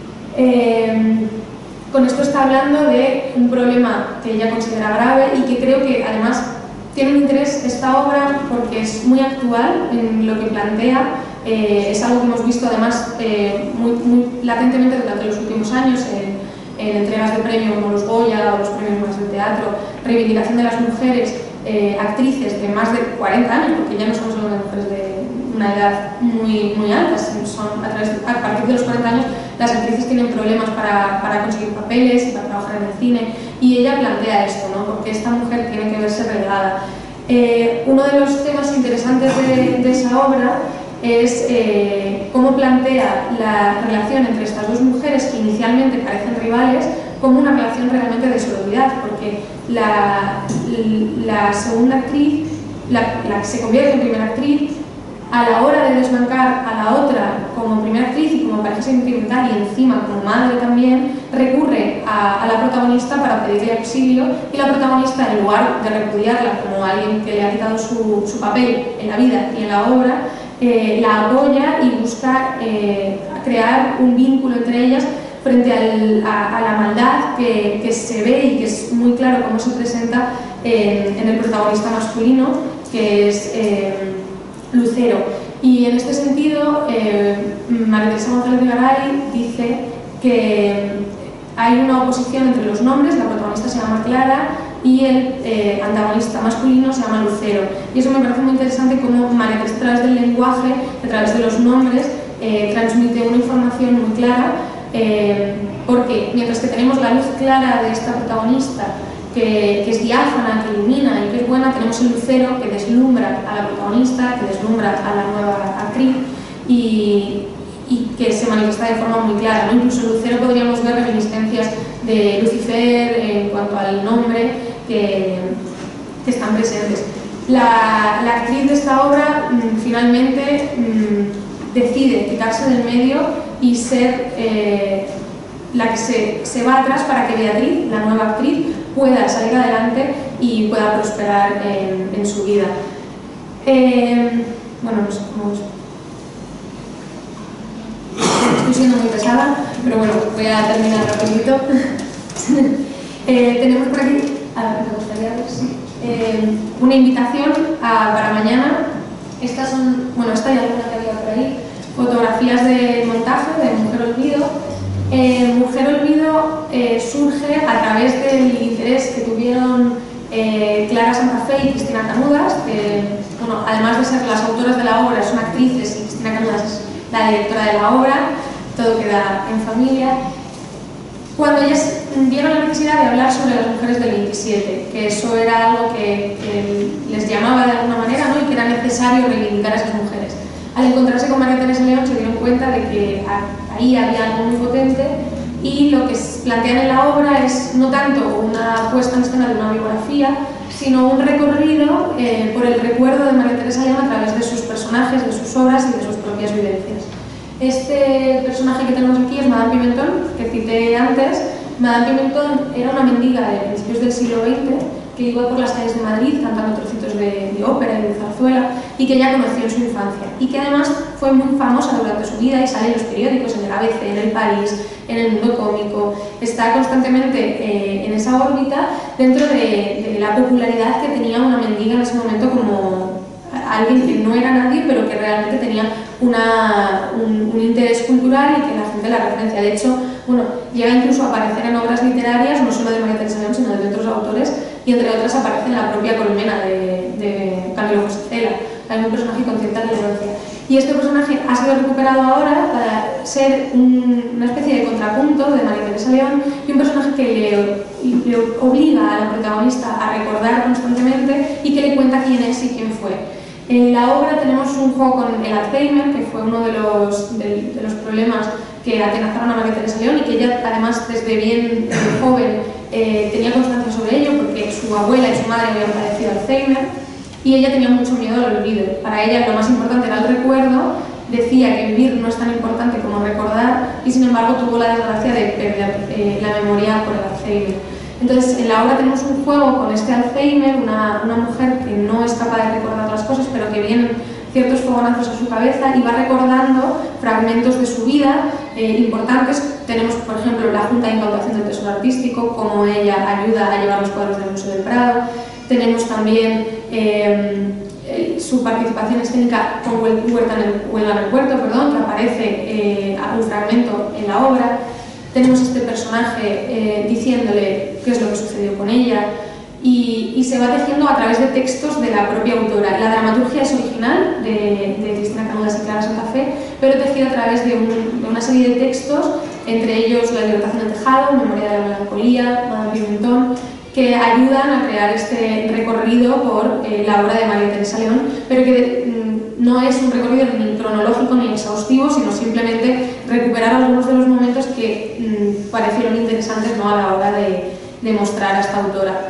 Eh, Con esto está hablando de un problema que ella considera grave y que creo que además tiene un interés esta obra porque es muy actual en lo que plantea, eh, es algo que hemos visto además eh, muy, muy latentemente durante los últimos años en, en entregas de premios como los Goya o los premios más de teatro, reivindicación de las mujeres eh, actrices de más de cuarenta años, porque ya no son solo mujeres de una edad muy, muy alta, son a, través de, a partir de los cuarenta años las actrices tienen problemas para, para conseguir papeles y para trabajar en el cine, y ella plantea esto, ¿no? Porque esta mujer tiene que verse relegada. Eh, uno de los temas interesantes de, de esa obra es eh, cómo plantea la relación entre estas dos mujeres que inicialmente parecen rivales como una relación realmente de sororidad, porque la, la segunda actriz, la, la que se convierte en primera actriz, a la hora de desbancar a la otra como primera actriz y como pareja sentimental y encima como madre también, recurre a, a la protagonista para pedirle auxilio, y la protagonista, en lugar de repudiarla como alguien que le ha quitado su, su papel en la vida y en la obra, eh, la apoya y busca eh, crear un vínculo entre ellas frente al, a, a la maldad que, que se ve y que es muy claro cómo se presenta en, en el protagonista masculino, que es eh, Lucero. Y en este sentido, eh, María Teresa González de Garay dice que hay una oposición entre los nombres, la protagonista se llama Clara y el eh, antagonista masculino se llama Lucero. Y eso me parece muy interesante cómo María Teresa, a través del lenguaje, a través de los nombres, eh, transmite una información muy clara, eh, porque mientras que tenemos la luz clara de esta protagonista, Que, que es diáfana, que ilumina y que es buena, tenemos el lucero que deslumbra a la protagonista, que deslumbra a la nueva actriz y, y que se manifiesta de forma muy clara, ¿no? Incluso el lucero podríamos ver reminiscencias de Lucifer en cuanto al nombre que, que están presentes. La, la actriz de esta obra mmm, finalmente mmm, decide quitarse del medio y ser eh, la que se, se va atrás para que Beatriz, la nueva actriz, pueda salir adelante y pueda prosperar en, en su vida. Eh, bueno, no sé cómo es. Estoy siendo muy pesada, pero bueno, voy a terminar rapidito. eh, tenemos por aquí, a ver, me gustaría ver, sí, eh, una invitación a, para mañana. Estas son, bueno, esta y alguna que había por ahí, fotografías de montaje de Mujer Olvido. Eh, Mujer Olvido eh, surge a través del interés que tuvieron eh, Clara Santa Fe y Cristina Canudas, que, bueno, además de ser las autoras de la obra, son actrices y Cristina Canudas es la directora de la obra, todo queda en familia. Cuando ellas vieron la necesidad de hablar sobre las mujeres del veintisiete, que eso era algo que, que les llamaba de alguna manera, ¿no? Y que era necesario reivindicar a esas mujeres. Al encontrarse con María Teresa León se dieron cuenta de que ahí había algo muy potente, y lo que plantean en la obra es no tanto una puesta en escena de una biografía, sino un recorrido eh, por el recuerdo de María Teresa León a través de sus personajes, de sus obras y de sus propias vivencias. Este personaje que tenemos aquí es Madame Pimentón, que cité antes. Madame Pimentón era una mendiga de principios del siglo veinte que iba por las calles de Madrid cantando trocitos de, de ópera y de zarzuela y que ella conoció en su infancia y que además fue muy famosa durante su vida y sale en los periódicos, en el A B C, en El País, en El Mundo Cómico. Está constantemente eh, en esa órbita dentro de, de la popularidad que tenía una mendiga en ese momento como alguien que no era nadie pero que realmente tenía una, un, un interés cultural y que la gente la referencia. De hecho, bueno, llega incluso a aparecer en obras literarias, no solo de María Teresa León, sino de otros autores, y entre otras aparece en la propia Colmena de, de Camilo José Cela, también un personaje con cierta relevancia. Y este personaje ha sido recuperado ahora para ser un, una especie de contrapunto de María Teresa León y un personaje que le, le obliga a la protagonista a recordar constantemente y que le cuenta quién es y quién fue. En la obra tenemos un juego con el Alzheimer, que fue uno de los, de, de los problemas que atenazaron a María Teresa León y que ella además desde bien eh, joven eh, tenía constancia sobre ello porque su abuela y su madre habían padecido Alzheimer y ella tenía mucho miedo al olvido. Para ella lo más importante era el recuerdo, decía que vivir no es tan importante como recordar y sin embargo tuvo la desgracia de perder eh, la memoria por el Alzheimer. Entonces, en la obra tenemos un juego con este Alzheimer, una, una mujer que no es capaz de recordar las cosas, pero que vienen ciertos fogonazos a su cabeza y va recordando fragmentos de su vida eh, importantes. Tenemos, por ejemplo, la Junta de Incautación del Tesoro Artístico, cómo ella ayuda a llevar los cuadros del Museo del Prado. Tenemos también eh, eh, su participación escénica con Huelga en el, Huelga en el Puerto, perdón, que aparece eh, un fragmento en la obra. Tenemos este personaje eh, diciéndole qué es lo que sucedió con ella y, y se va tejiendo a través de textos de la propia autora. La dramaturgia es original de, de Cristina Canudas y Clara Santa Fe, pero tejida a través de, un, de una serie de textos, entre ellos La Libertación del Tejado, Memoria de la Melancolía, Madame Pimentón, que ayudan a crear este recorrido por eh, la obra de María Teresa León, pero que mm, no es un recorrido ni cronológico ni exhaustivo, sino simplemente recuperar algunos de los momentos que mm, parecieron interesantes, ¿no?, a la hora de, de mostrar a esta autora.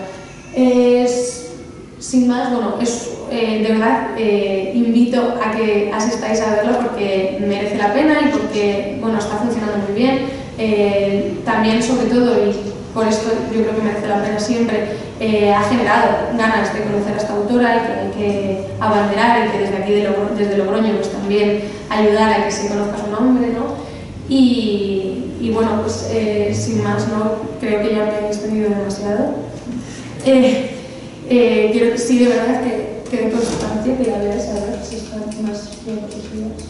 Es, sin más, bueno, es, eh, de verdad eh, invito a que asistáis a verlo porque merece la pena y porque, bueno, está funcionando muy bien. Eh, también, sobre todo, y por esto yo creo que merece la pena siempre, eh, ha generado ganas de conocer a esta autora y que hay que abanderar y que desde aquí, de Logroño, desde Logroño, pues también ayudar a que se conozca su nombre, ¿no? Y, y bueno, pues eh, sin más, ¿no? Creo que ya me he extendido demasiado. Eh, eh, quiero que sí, de verdad, que quede constancia, que la veáis a ver si están más bien protegidas.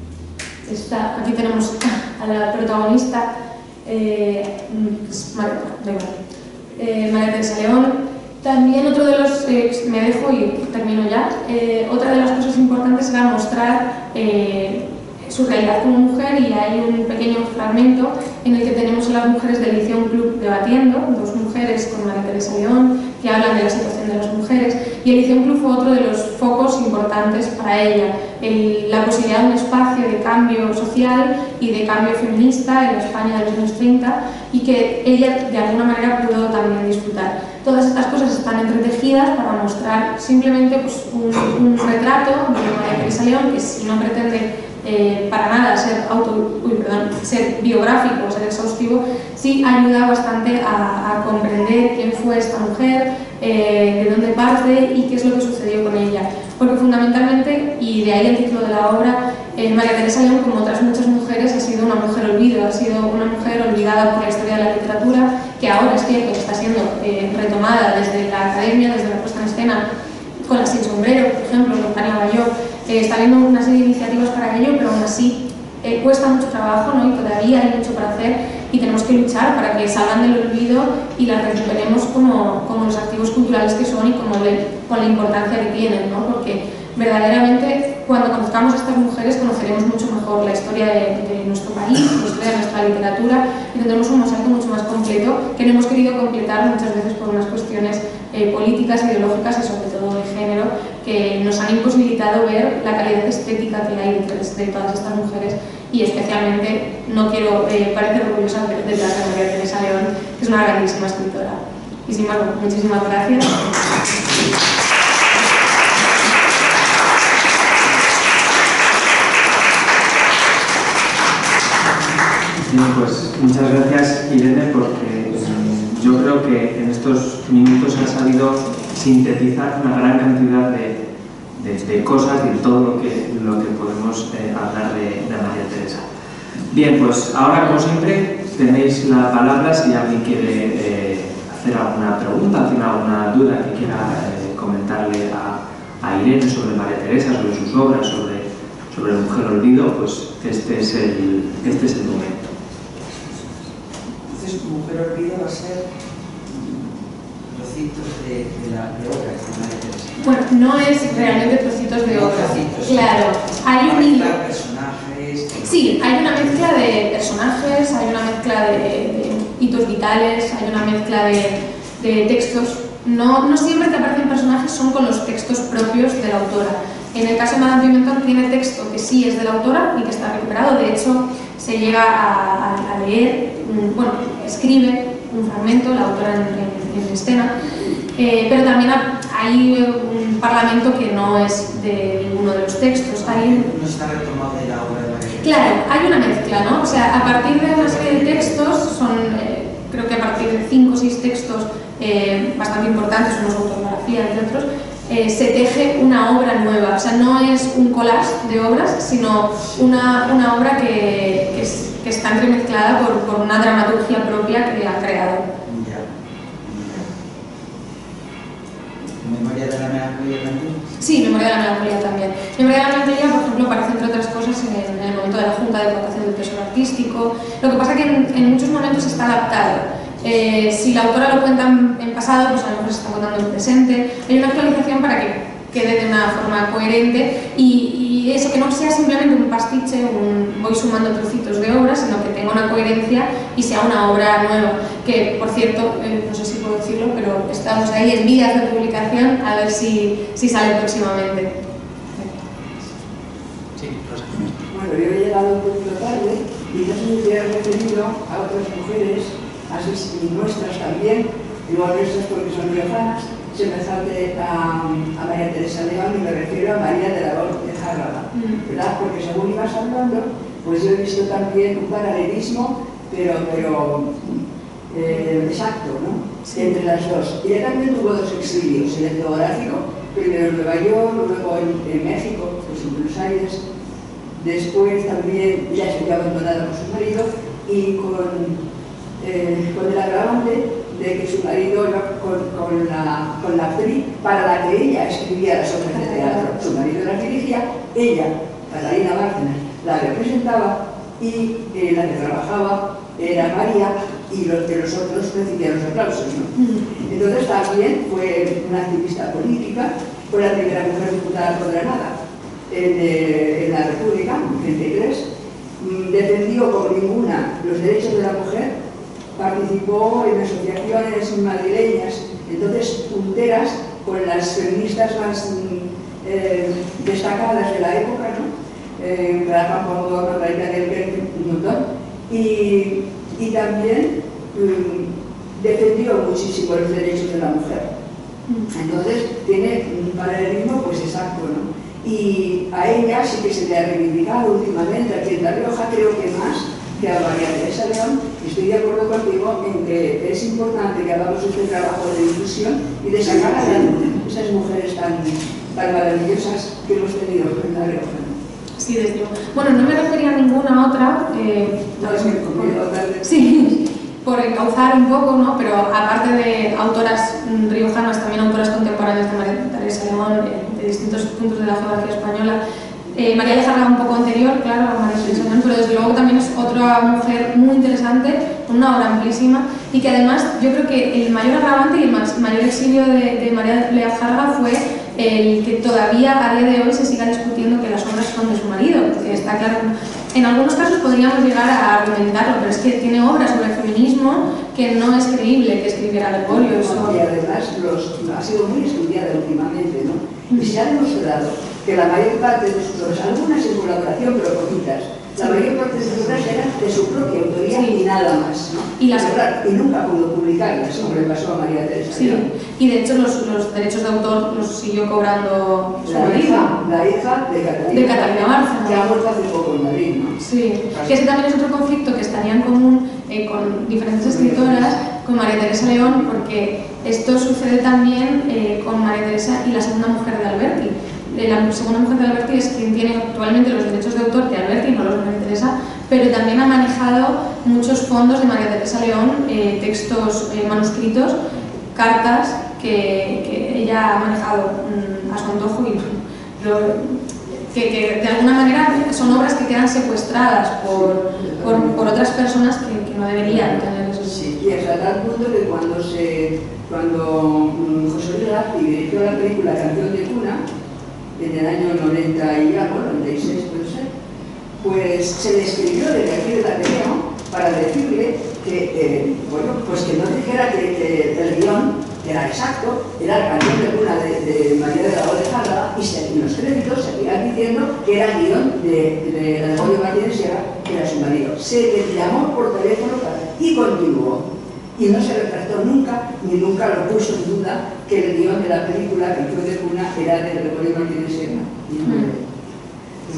Está, aquí tenemos a la protagonista, eh, María, eh, María Teresa León. También otro de los, eh, me dejo y termino ya, eh, otra de las cosas importantes era mostrar eh, su realidad como mujer, y hay un pequeño fragmento en el que tenemos a las mujeres del Liceum Club debatiendo, dos mujeres con María Teresa León, que hablan de la situación de las mujeres, y el Liceum Club fue otro de los focos importantes para ella, el, la posibilidad de un espacio de cambio social y de cambio feminista en la España de los años treinta, y que ella de alguna manera pudo también disfrutar. Todas estas cosas están entretejidas para mostrar simplemente pues, un, un retrato de María Teresa León, que si no pretende Eh, para nada ser, auto, uy, perdón, ser biográfico o ser exhaustivo, sí ayuda bastante a, a comprender quién fue esta mujer, eh, de dónde parte y qué es lo que sucedió con ella. Porque fundamentalmente, y de ahí el título de la obra, eh, María Teresa León, como otras muchas mujeres, ha sido una mujer olvido, ha sido una mujer olvidada por la historia de la literatura, que ahora es cierto que está siendo eh, retomada desde la academia, desde la puesta en escena, con la Sin Sombrero, por ejemplo, con Tania Bayó. Eh, está habiendo una serie de iniciativas para ello, pero aún así eh, cuesta mucho trabajo, ¿no? Y todavía hay mucho para hacer y tenemos que luchar para que salgan del olvido y las recuperemos como, como los activos culturales que son y como le, con la importancia que tienen, ¿no? Porque verdaderamente cuando conozcamos a estas mujeres conoceremos mucho mejor la historia de, de nuestro país, la historia de nuestra literatura, y tendremos un mosaico mucho más completo que no hemos querido completar muchas veces por unas cuestiones eh, políticas, ideológicas y sobre todo de género, que nos han imposibilitado ver la calidad estética que hay detrás de todas estas mujeres, y especialmente no quiero eh, parecer orgullosa detrás de María Teresa León, que es una grandísima escritora. Y sin más, muchísimas gracias. Bien, pues muchas gracias, Irene, porque eh, yo creo que en estos minutos has sabido sintetizar una gran cantidad de, de, de cosas y de todo lo que, lo que podemos eh, hablar de, de María Teresa. Bien, pues ahora, como siempre, tenéis la palabra si alguien quiere eh, hacer alguna pregunta, hacer alguna duda que quiera eh, comentarle a, a Irene sobre María Teresa, sobre sus obras, sobre, sobre el Mujer Olvido, pues este es el, este es el momento. Entonces, Mujer Olvido va a ser trocitos de, de, la, de obras de María Teresa. Bueno, no es realmente trocitos de No, obras. trocitos. Claro, hay un hilo. Personajes. Sí, hay una mezcla de personajes, hay una mezcla de, de hitos vitales, hay una mezcla de, de textos. No, no siempre que aparecen personajes son con los textos propios de la autora. En el caso de Madame Pimentón tiene texto que sí es de la autora y que está recuperado. De hecho, se llega a, a, a leer, un, bueno, escribe un fragmento, la autora en, en, en escena, eh, pero también hay un parlamento que no es de ninguno de los textos. Hay, no está retomado de la obra de María Teresa. Claro, hay una mezcla, ¿no? O sea, a partir de una serie de textos, son, eh, creo que a partir de cinco o seis textos eh, bastante importantes, unos autobiografías y otros, eh, se teje una obra nueva. O sea, no es un collage de obras, sino una, una obra que, que, es, que está entremezclada por, por una dramaturgia propia que ha creado. Ya. ¿Memoria de la melancolía también? Sí, Memoria de la melancolía también. Memoria de la melancolía, por ejemplo, aparece entre otras cosas en el, en el momento de la Junta de Votación del Tesoro Artístico. Lo que pasa es que en, en muchos momentos está adaptado. Eh, si la autora lo cuenta en, en pasado, pues a lo mejor se está contando en presente. Hay una actualización para que quede de una forma coherente y, y eso, que no sea simplemente un pastiche, un voy sumando trocitos de obras, sino que tenga una coherencia y sea una obra nueva. Que, por cierto, eh, no sé si puedo decirlo, pero estamos ahí en vías de publicación, a ver si, si sale próximamente. Sí, Rosa. Bueno, yo he llegado un poquito tarde y no se me hubiera referido a otras mujeres, así nuestras también, digo nuestras porque son riojanas, semejante a, a María Teresa León, y me refiero a María de la Orden de Járraga, ¿verdad? Porque según ibas hablando, pues yo he visto también un paralelismo, pero, pero eh, exacto, ¿no? Sí. Entre las dos. Ella también tuvo dos exilios, el etnográfico, primero en Nueva York, luego en, en México, pues en Buenos Aires. Después también ya se había abandonado por su marido y con, eh, con el agravante de que su marido iba con, con, la, con la actriz para la que ella escribía las obras de teatro. Su marido las dirigía, ella, Catalina Bárcenas, la representaba y eh, la que trabajaba era María y los de los otros recibían los aplausos, ¿no? Entonces también fue una activista política, fue la primera mujer diputada por Granada en, eh, en la República, en treinta y tres, defendió como ninguna los derechos de la mujer, participó en asociaciones madrileñas, entonces punteras con las feministas más eh, destacadas de la época, ¿no? Eh, Clara Campoamor, Margarita Gelber, un montón, y, y también um, defendió muchísimo los derechos de la mujer. Entonces tiene un paralelismo pues exacto, ¿no? Y a ella sí que se le ha reivindicado últimamente aquí en La Rioja, creo que más que a María Teresa León. Estoy de acuerdo contigo en que es importante que hagamos este trabajo de difusión y de sacar adelante esas mujeres tan, tan maravillosas que hemos tenido en La Rioja. Sí, desde luego. Bueno, no me refería a ninguna otra. Eh, no, es que conmigo, por, sí, por encauzar un poco, ¿no? Pero aparte de autoras riojanas, también autoras contemporáneas de María Teresa León, de, de distintos puntos de la geografía española. Eh, María de Járraga un poco anterior, claro, a María Teresa León, pero desde luego también es otra mujer muy interesante, con una obra amplísima, y que además yo creo que el mayor agravante y el mayor exilio de, de María de Járraga fue el que todavía a día de hoy se siga discutiendo que las obras son de su marido, porque está claro, en algunos casos podríamos llegar a argumentarlo, pero es que tiene obras sobre el feminismo que no es creíble que escribiera Gregorio. Eso. Y además los, ha sido muy estudiada últimamente, ¿no? Y se ha demostrado que la mayor parte de sus obras, algunas en colaboración, pero poquitas, La mayor parte de sus obras eran de su propia autoría sí. y nada más, ¿no? Y, las... y nunca pudo publicarlas, como le pasó a María Teresa. Sí, y de hecho los, los derechos de autor los siguió cobrando su la marido. hija, la hija de Catalina, de Catalina Bárcena, que ha muerto hace poco en Madrid, ¿no? Sí, que ese también es otro conflicto que estaría en común eh, con diferentes escritoras, con María Teresa León, porque esto sucede también eh, con María Teresa y la segunda mujer de Alberti. La segunda mujer de Alberti es quien tiene actualmente los derechos de autor de Alberti, no los de María Teresa, pero también ha manejado muchos fondos de María Teresa León, eh, textos eh, manuscritos, cartas que, que ella ha manejado mmm, a su antojo y lo, que, que de alguna manera son obras que quedan secuestradas por, por, por otras personas que, que no deberían tener esos. Sí, y hasta tal punto que cuando, se, cuando um, José Luis García dirigió la película Canción de Cuna, en el año noventa y algo, noventa y seis puede ser, pues se le escribió desde aquí del Ateneo para decirle que, eh, bueno, pues que no dijera que, que el guión era exacto, era la Canción de Cuna de, de María de la O de Jálaga, y se, en los créditos seguían diciendo que era el guión de, de Gregorio Martínez Sierra, que era su marido. Se le llamó por teléfono y continuó. Y no se retractó nunca, ni nunca lo puso en duda, que el guión de la película Canción de Cuna era de Gregorio Martínez Sierra. Si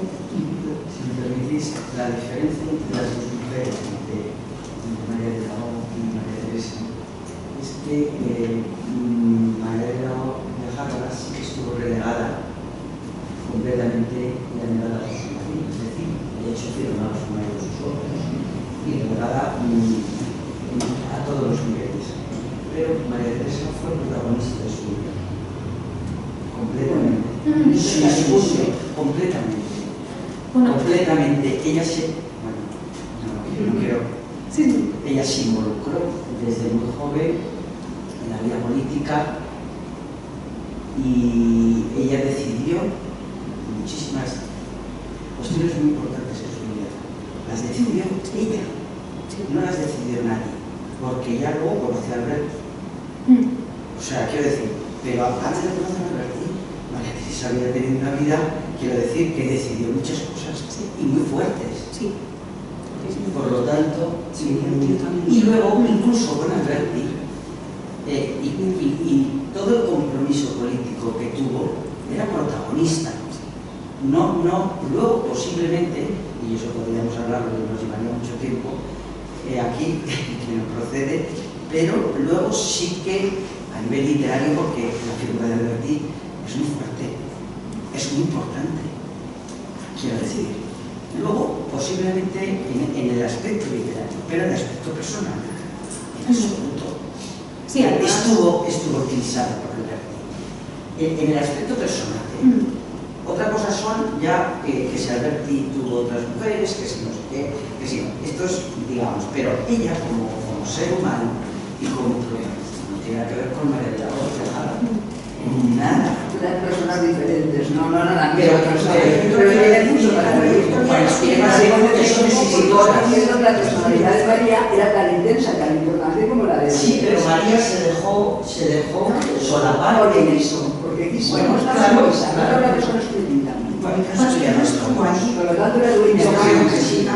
me permitís, la diferencia entre las dos mujeres, entre María de la O y María Teresa, es que eh, María de la O de Jálaga sí que estuvo relegada completamente y anegada por su marido, es decir, de hecho firmaba su marido sus obras y relegada mmm, a todos los niveles. Pero María Teresa fue protagonista de su vida. Completamente. Sí, sí, sí, completamente. Bueno. Completamente. Ella se... Bueno, no, no quiero... Sí. Ella se involucró desde muy joven en la vida política y ella decidió muchísimas cuestiones muy importantes en su vida. Las decidió ella, no las decidió nadie. Porque ya luego conocí a Alberti. Mm. O sea, quiero decir, pero antes de conocer a Alberti, María Teresa había tenido una vida, quiero decir, que decidió muchas cosas sí. y muy fuertes. Sí. Por lo tanto, sí, y luego, incluso con Alberti, eh, y, y, y todo el compromiso político que tuvo, era protagonista. No, no, luego posiblemente, y eso podríamos hablarlo, nos llevaría mucho tiempo, Eh, aquí que no procede, pero luego sí que a nivel literario, porque la figura de Alberti es muy fuerte, es muy importante, quiero decir. Luego, posiblemente en, en el aspecto literario, pero en el aspecto personal, en absoluto. Sí, estuvo, estuvo utilizada por Alberti. En, en el aspecto personal. ¿eh? Mm. Otra cosa son ya que, que si Alberti tuvo otras mujeres, que si no sé qué, que si no. Esto es, digamos, pero ella como, como ser humano y como protagonista no tiene nada que ver con María de la O, nada. Eran personas diferentes, no, no, nada. Pero, pero ella puso para mí. Bueno, eso necesitó. La personalidad de María era tan intensa, tan importante como la de sí, pero María se dejó, se dejó solapar en eso. Porque quiso. Bueno, claro, no era persona escrita. Bueno, eso ya no es como allí. Por lo tanto, era dueño. Yo creo que sí.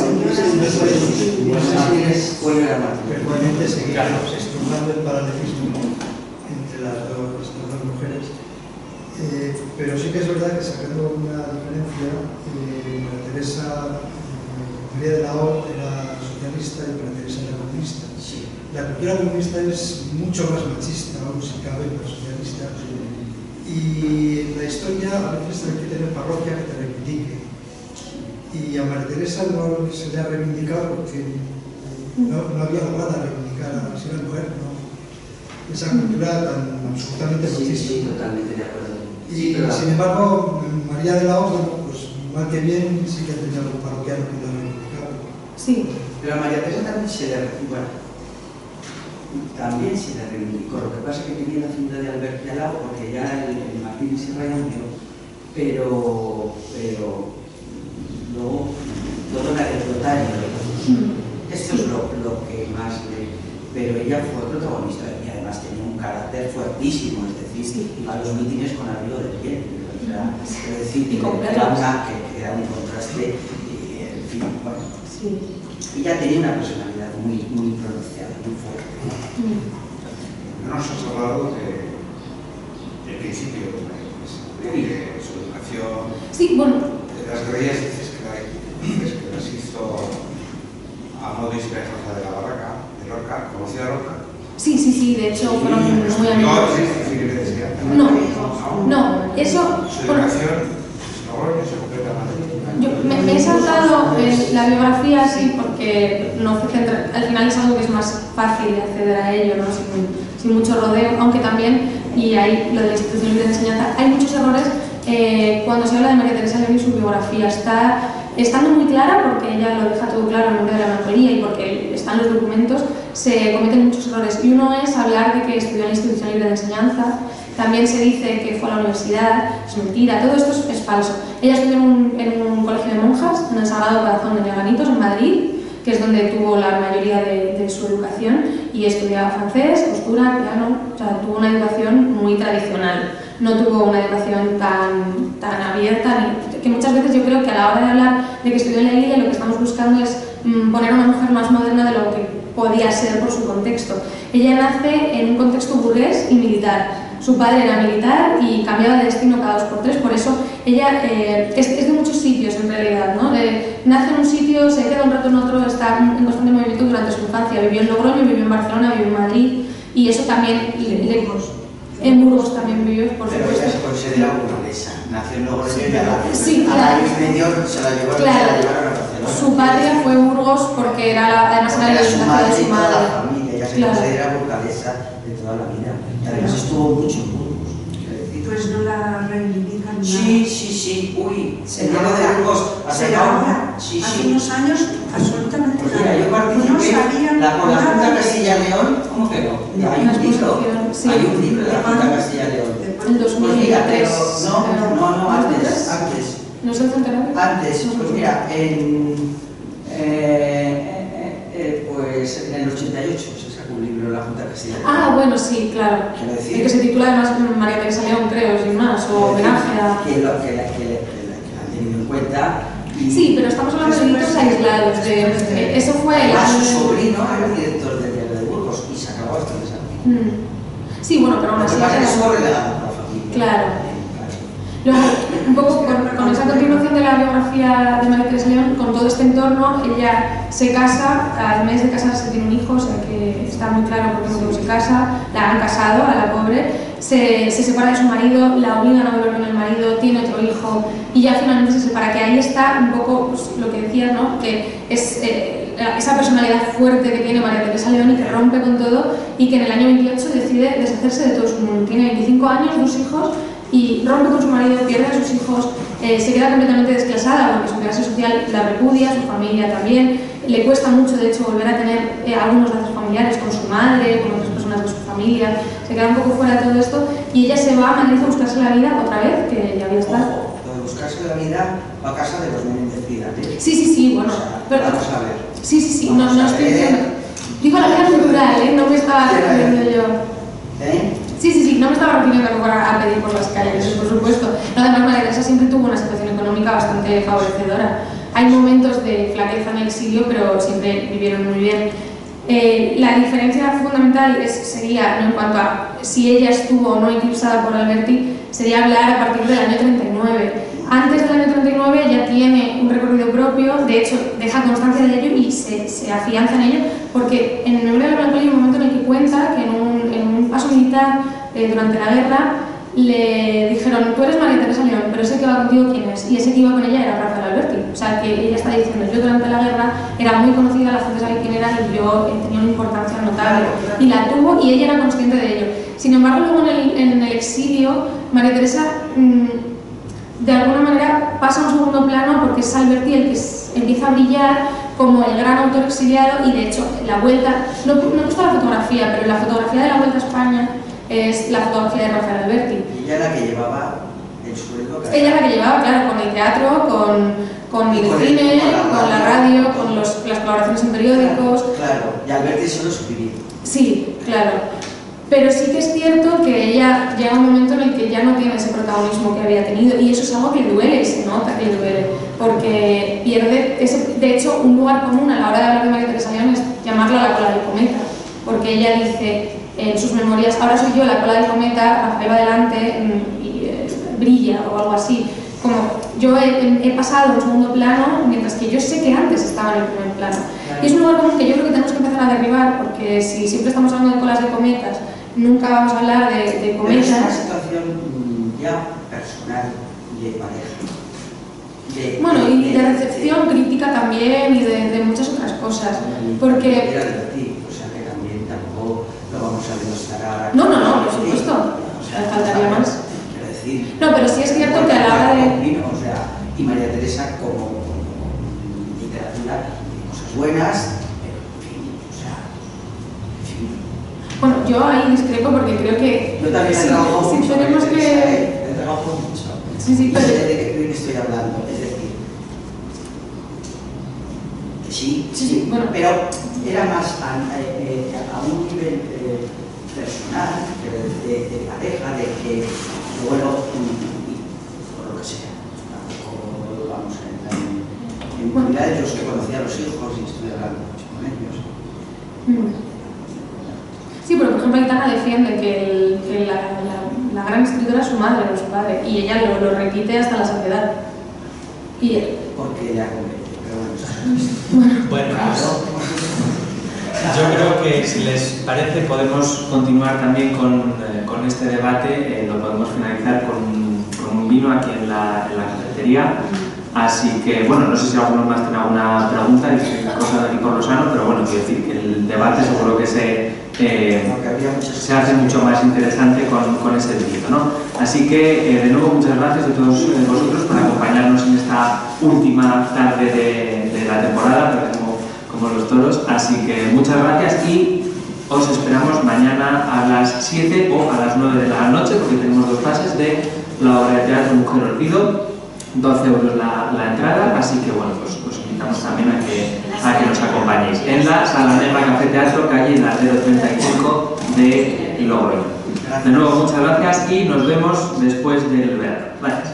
Frecuentemente seguimos estudiando el paralelismo entre las dos, estas dos mujeres, eh, pero sí que es verdad que sacando una diferencia, eh, María Teresa, eh, María de la O era socialista y María Teresa era comunista. Sí. La cultura comunista es mucho más machista, aún si cabe, que la socialista. Y la historia a veces hay que tener parroquia que te reivindique. Y a María Teresa no se le ha reivindicado porque no, no había logrado reivindicar a la señora mujer, ¿no? Esa cultura tan absolutamente machista. Sí, sí, totalmente de acuerdo. Y sí, pero sin embargo, María de la O, bueno, pues mal que bien, sí que ha tenido algún parroquiano que lo ha reivindicado. Sí. Pero a María Teresa también se le bueno, también se le reivindicó. Lo que pasa es que tenía la figura de Alberti al lado, porque ya el, el Martínez Sierra ya murió, pero, pero luego todo un anecdotario. Esto es lo, lo que más le... Pero ella fue protagonista y además tenía un carácter fuertísimo, es decir, sí. Iba a los mítines con abrigo de piel. O sea, es decir, que era, una, que era un contraste fin, bueno. Sí. Ella tenía una personalidad muy, muy pronunciada, muy fuerte. Mm. No nos has hablado de, del principio de la Iglesia, de su educación. Sí, bueno. De las reyes dices que, la, dices que las hizo a modo de inspiración de la Barraca, de Lorca. ¿Conocía a Lorca? Sí, sí, sí, de hecho fueron muy amigos. No, sí, sí, sí, decía. No, no, eso... Su bueno, educación es Logroño, se completa en Madrid. Yo me, me he saltado eh, la biografía así porque no se centra, al final es algo que es más fácil de acceder a ello, ¿no? sin, sin mucho rodeo, aunque también, y ahí lo de la institución libre de enseñanza, hay muchos errores eh, cuando se habla de María Teresa León y su biografía. Está estando muy clara, porque ella lo deja todo claro en nombre de la melancolía y porque están los documentos, se cometen muchos errores. Y uno es hablar de que estudió en la institución libre de enseñanza. También se dice que fue a la universidad, es mentira, todo esto es, es falso. Ella estudió en un, en un colegio de monjas, en el Sagrado Corazón de Leganitos, en Madrid, que es donde tuvo la mayoría de, de su educación, y estudiaba francés, costura, piano, o sea, tuvo una educación muy tradicional. No tuvo una educación tan, tan abierta, ni, que muchas veces yo creo que a la hora de hablar de que estudió en la Iglesia, lo que estamos buscando es mmm, poner a una mujer más moderna de lo que podía ser por su contexto. Ella nace en un contexto burgués y militar. Su padre era militar y cambiaba de destino cada dos por tres, por eso ella eh, es, es de muchos sitios en realidad, ¿no? Eh, nace en un sitio, se queda un rato en otro, está en constante movimiento durante su infancia. Vivió en Logroño, vivió en Barcelona, vivió en Madrid, y eso también le, le, en Burgos también vivió, por pero supuesto. ella se considera burguesa, nació en Logroño y a la Sí, a claro. la año y medio se la llevaron, Claro. se la llevaron a Barcelona. Su patria fue Burgos porque era la, además era la Porque su ciudad madre de y su toda la madre. familia, ella se Claro. considera burgalesa de toda la vida. Y además estuvo mucho en Burgos. Pues no la reivindican nada. Sí, sí, sí, uy, Se el tema de ahora, Burgos ha se sacado. ahora, Sí, hace sí. unos años, absolutamente Pues nada. mira, yo No participé sabían la, con la nada Junta de- Castilla-León, ¿cómo que no? No, Hay una un libro, exposición, sí. hay un libro de la Junta Castilla-León. En dos Pues mil mira, tres. pero no, no, no, antes, antes, ¿No es el centenario? antes, pues mira, en, eh, eh, eh, pues en el ochenta y ocho se sacó un libro de la Junta Castilla-León. Ah, bueno, sí, claro. Quiero decir- El que se titula además María Teresa León, creo, sin más, o homenaje a... Que, lo, que, la, que, la, que, la, que la han tenido en cuenta. Y Sí, pero estamos hablando de hitos aislados. De, de- eso fue el además, año... su sobrino era director del diario de Burgos y se acabó hasta esa. Mm. Sí, bueno, pero aún Lo que así... pasa es que era- estuvo relegado por la familia. Claro. Luego, un poco con, con esa continuación de la biografía de María Teresa León, con todo este entorno, ella se casa, al mes de casarse tiene un hijo, o sea que está muy claro por qué motivo se casa, la han casado a la pobre, se, se separa de su marido, la obligan a volver con el marido, tiene otro hijo y ya finalmente se separa, que ahí está un poco pues, lo que decías, ¿no? Que es eh, esa personalidad fuerte que tiene María Teresa León y que rompe con todo y que en el año veintiocho decide deshacerse de todo su mundo. Tiene veinticinco años, dos hijos, y rompe con su marido, pierde a sus hijos, eh, se queda completamente desclasada porque su clase social la repudia, su familia también, le cuesta mucho de hecho volver a tener eh, algunos lazos familiares con su madre, con otras personas de su familia, se queda un poco fuera de todo esto y ella se va a Madrid a buscarse la vida otra vez, que ya había estado. Ojo, lo de buscarse la vida va a casa de los Menéndez Pidal, ¿eh? Sí, sí, sí, bueno, O sea, pero, vamos a ver. sí, sí, sí, no, Vamos no a estoy ver. diciendo, digo la vida cultural, ¿eh? No me estaba refiriendo yo. ¿Eh? Sí, sí, sí, no me estaba refiriendo tampoco a, a pedir por las calles, por supuesto. No, además, María Teresa siempre tuvo una situación económica bastante favorecedora. Hay momentos de flaqueza en el exilio, pero siempre vivieron muy bien. Eh, la diferencia fundamental es, sería, ¿no? En cuanto a si ella estuvo o no eclipsada por Alberti, sería hablar a partir del año treinta y nueve. Antes del año treinta y nueve ella tiene un recorrido propio, de hecho deja constancia de ello y se, se afianza en ello, porque en Memoria de la Melancolía hay un momento en el que cuenta que en un, en un paso militar eh, durante la guerra le dijeron, tú eres María Teresa León, pero ese que va contigo, ¿quién es? Y ese que iba con ella era Rafael Alberti. O sea, que ella está diciendo, yo durante la guerra era muy conocida, la gente sabía quién era y yo eh, tenía una importancia notable. Y la tuvo y ella era consciente de ello. Sin embargo, luego en el, en el exilio, María Teresa mmm, de alguna manera pasa a un segundo plano porque es Alberti el que es, empieza a brillar como el gran autor exiliado y de hecho la vuelta, no, no he puesto la fotografía, pero la fotografía de la Vuelta a España es la fotografía de Rafael Alberti. Ella era la que llevaba el sueldo. Ella era la que llevaba, claro, con el teatro, con, con el con cine, el, con la con la radio, con los, las colaboraciones en periódicos. Claro, y Alberti solo escribía. Sí, claro. Pero sí que es cierto que ella llega un momento en el que ya ya no tiene ese protagonismo que había tenido, y eso es algo que le duele, se nota que le duele, porque pierde, ese, de hecho, un lugar común a la hora de hablar de María Teresa León es llamarla la cola del cometa, porque ella dice en sus memorias, ahora soy yo la cola del cometa, Rafael va adelante y eh, brilla o algo así, como yo he, he pasado en segundo plano, mientras que yo sé que antes estaba en el primer plano. Y es un lugar común que yo creo que tenemos que empezar a derribar, porque si siempre estamos hablando de colas de cometas, nunca vamos a hablar de, de cometas. Pero es una situación ya personal, de pareja. De, bueno, de, y de, de recepción de, crítica también, y de, de muchas otras cosas. Porque... O sea, que también tampoco lo vamos a denostar ahora. No, no, no, por supuesto. O sea, faltaría más. Quiero decir... No, pero sí es cierto que a la hora de... O sea, y María Teresa como, como literatura, cosas buenas, pero en fin, o sea, en fin. Bueno, yo ahí discrepo porque creo que... Yo también he sí, trabajado sí, mucho, tenemos María que... Teresa, ¿eh? He trabajado mucho. Sí, sí, no pero... sé de qué, de qué estoy hablando, es decir, que sí, sí, sí, bueno. pero era más a, eh, a un nivel eh, personal, de, de, de pareja, de que, bueno, por lo que sea, tampoco vamos a entrar en, en intimidades. Yo sé que conocía a los hijos y estuve hablando mucho con ellos. Mm. Sí, pero por ejemplo Aitana defiende que, el, que la, la, la gran escritora es su madre, no su padre, y ella lo, lo repite hasta la saciedad. Y, porque ella convence, pero bueno, bueno, yo creo que si les parece podemos continuar también con, eh, con este debate, eh, lo podemos finalizar con, con un vino aquí en la, en la cafetería. Así que, bueno, no sé si alguno más tiene alguna pregunta, y cosas de aquí por lo sano, pero bueno, quiero decir que el debate seguro que se, eh, se hace mucho más interesante con, con ese vino, ¿no? Así que, eh, de nuevo, muchas gracias a todos eh, vosotros por acompañarnos en esta última tarde de, de la temporada, pero como, como los toros. Así que muchas gracias y os esperamos mañana a las siete o a las nueve de la noche, porque tenemos dos fases de la obra de teatro Mujer Olvido. doce euros la, la entrada, así que bueno, pues os invitamos también a que, a que nos acompañéis en la Sala Nema Café Teatro, calle Lardero treinta y cinco de Logroño. De nuevo, muchas gracias y nos vemos después del verano. Gracias.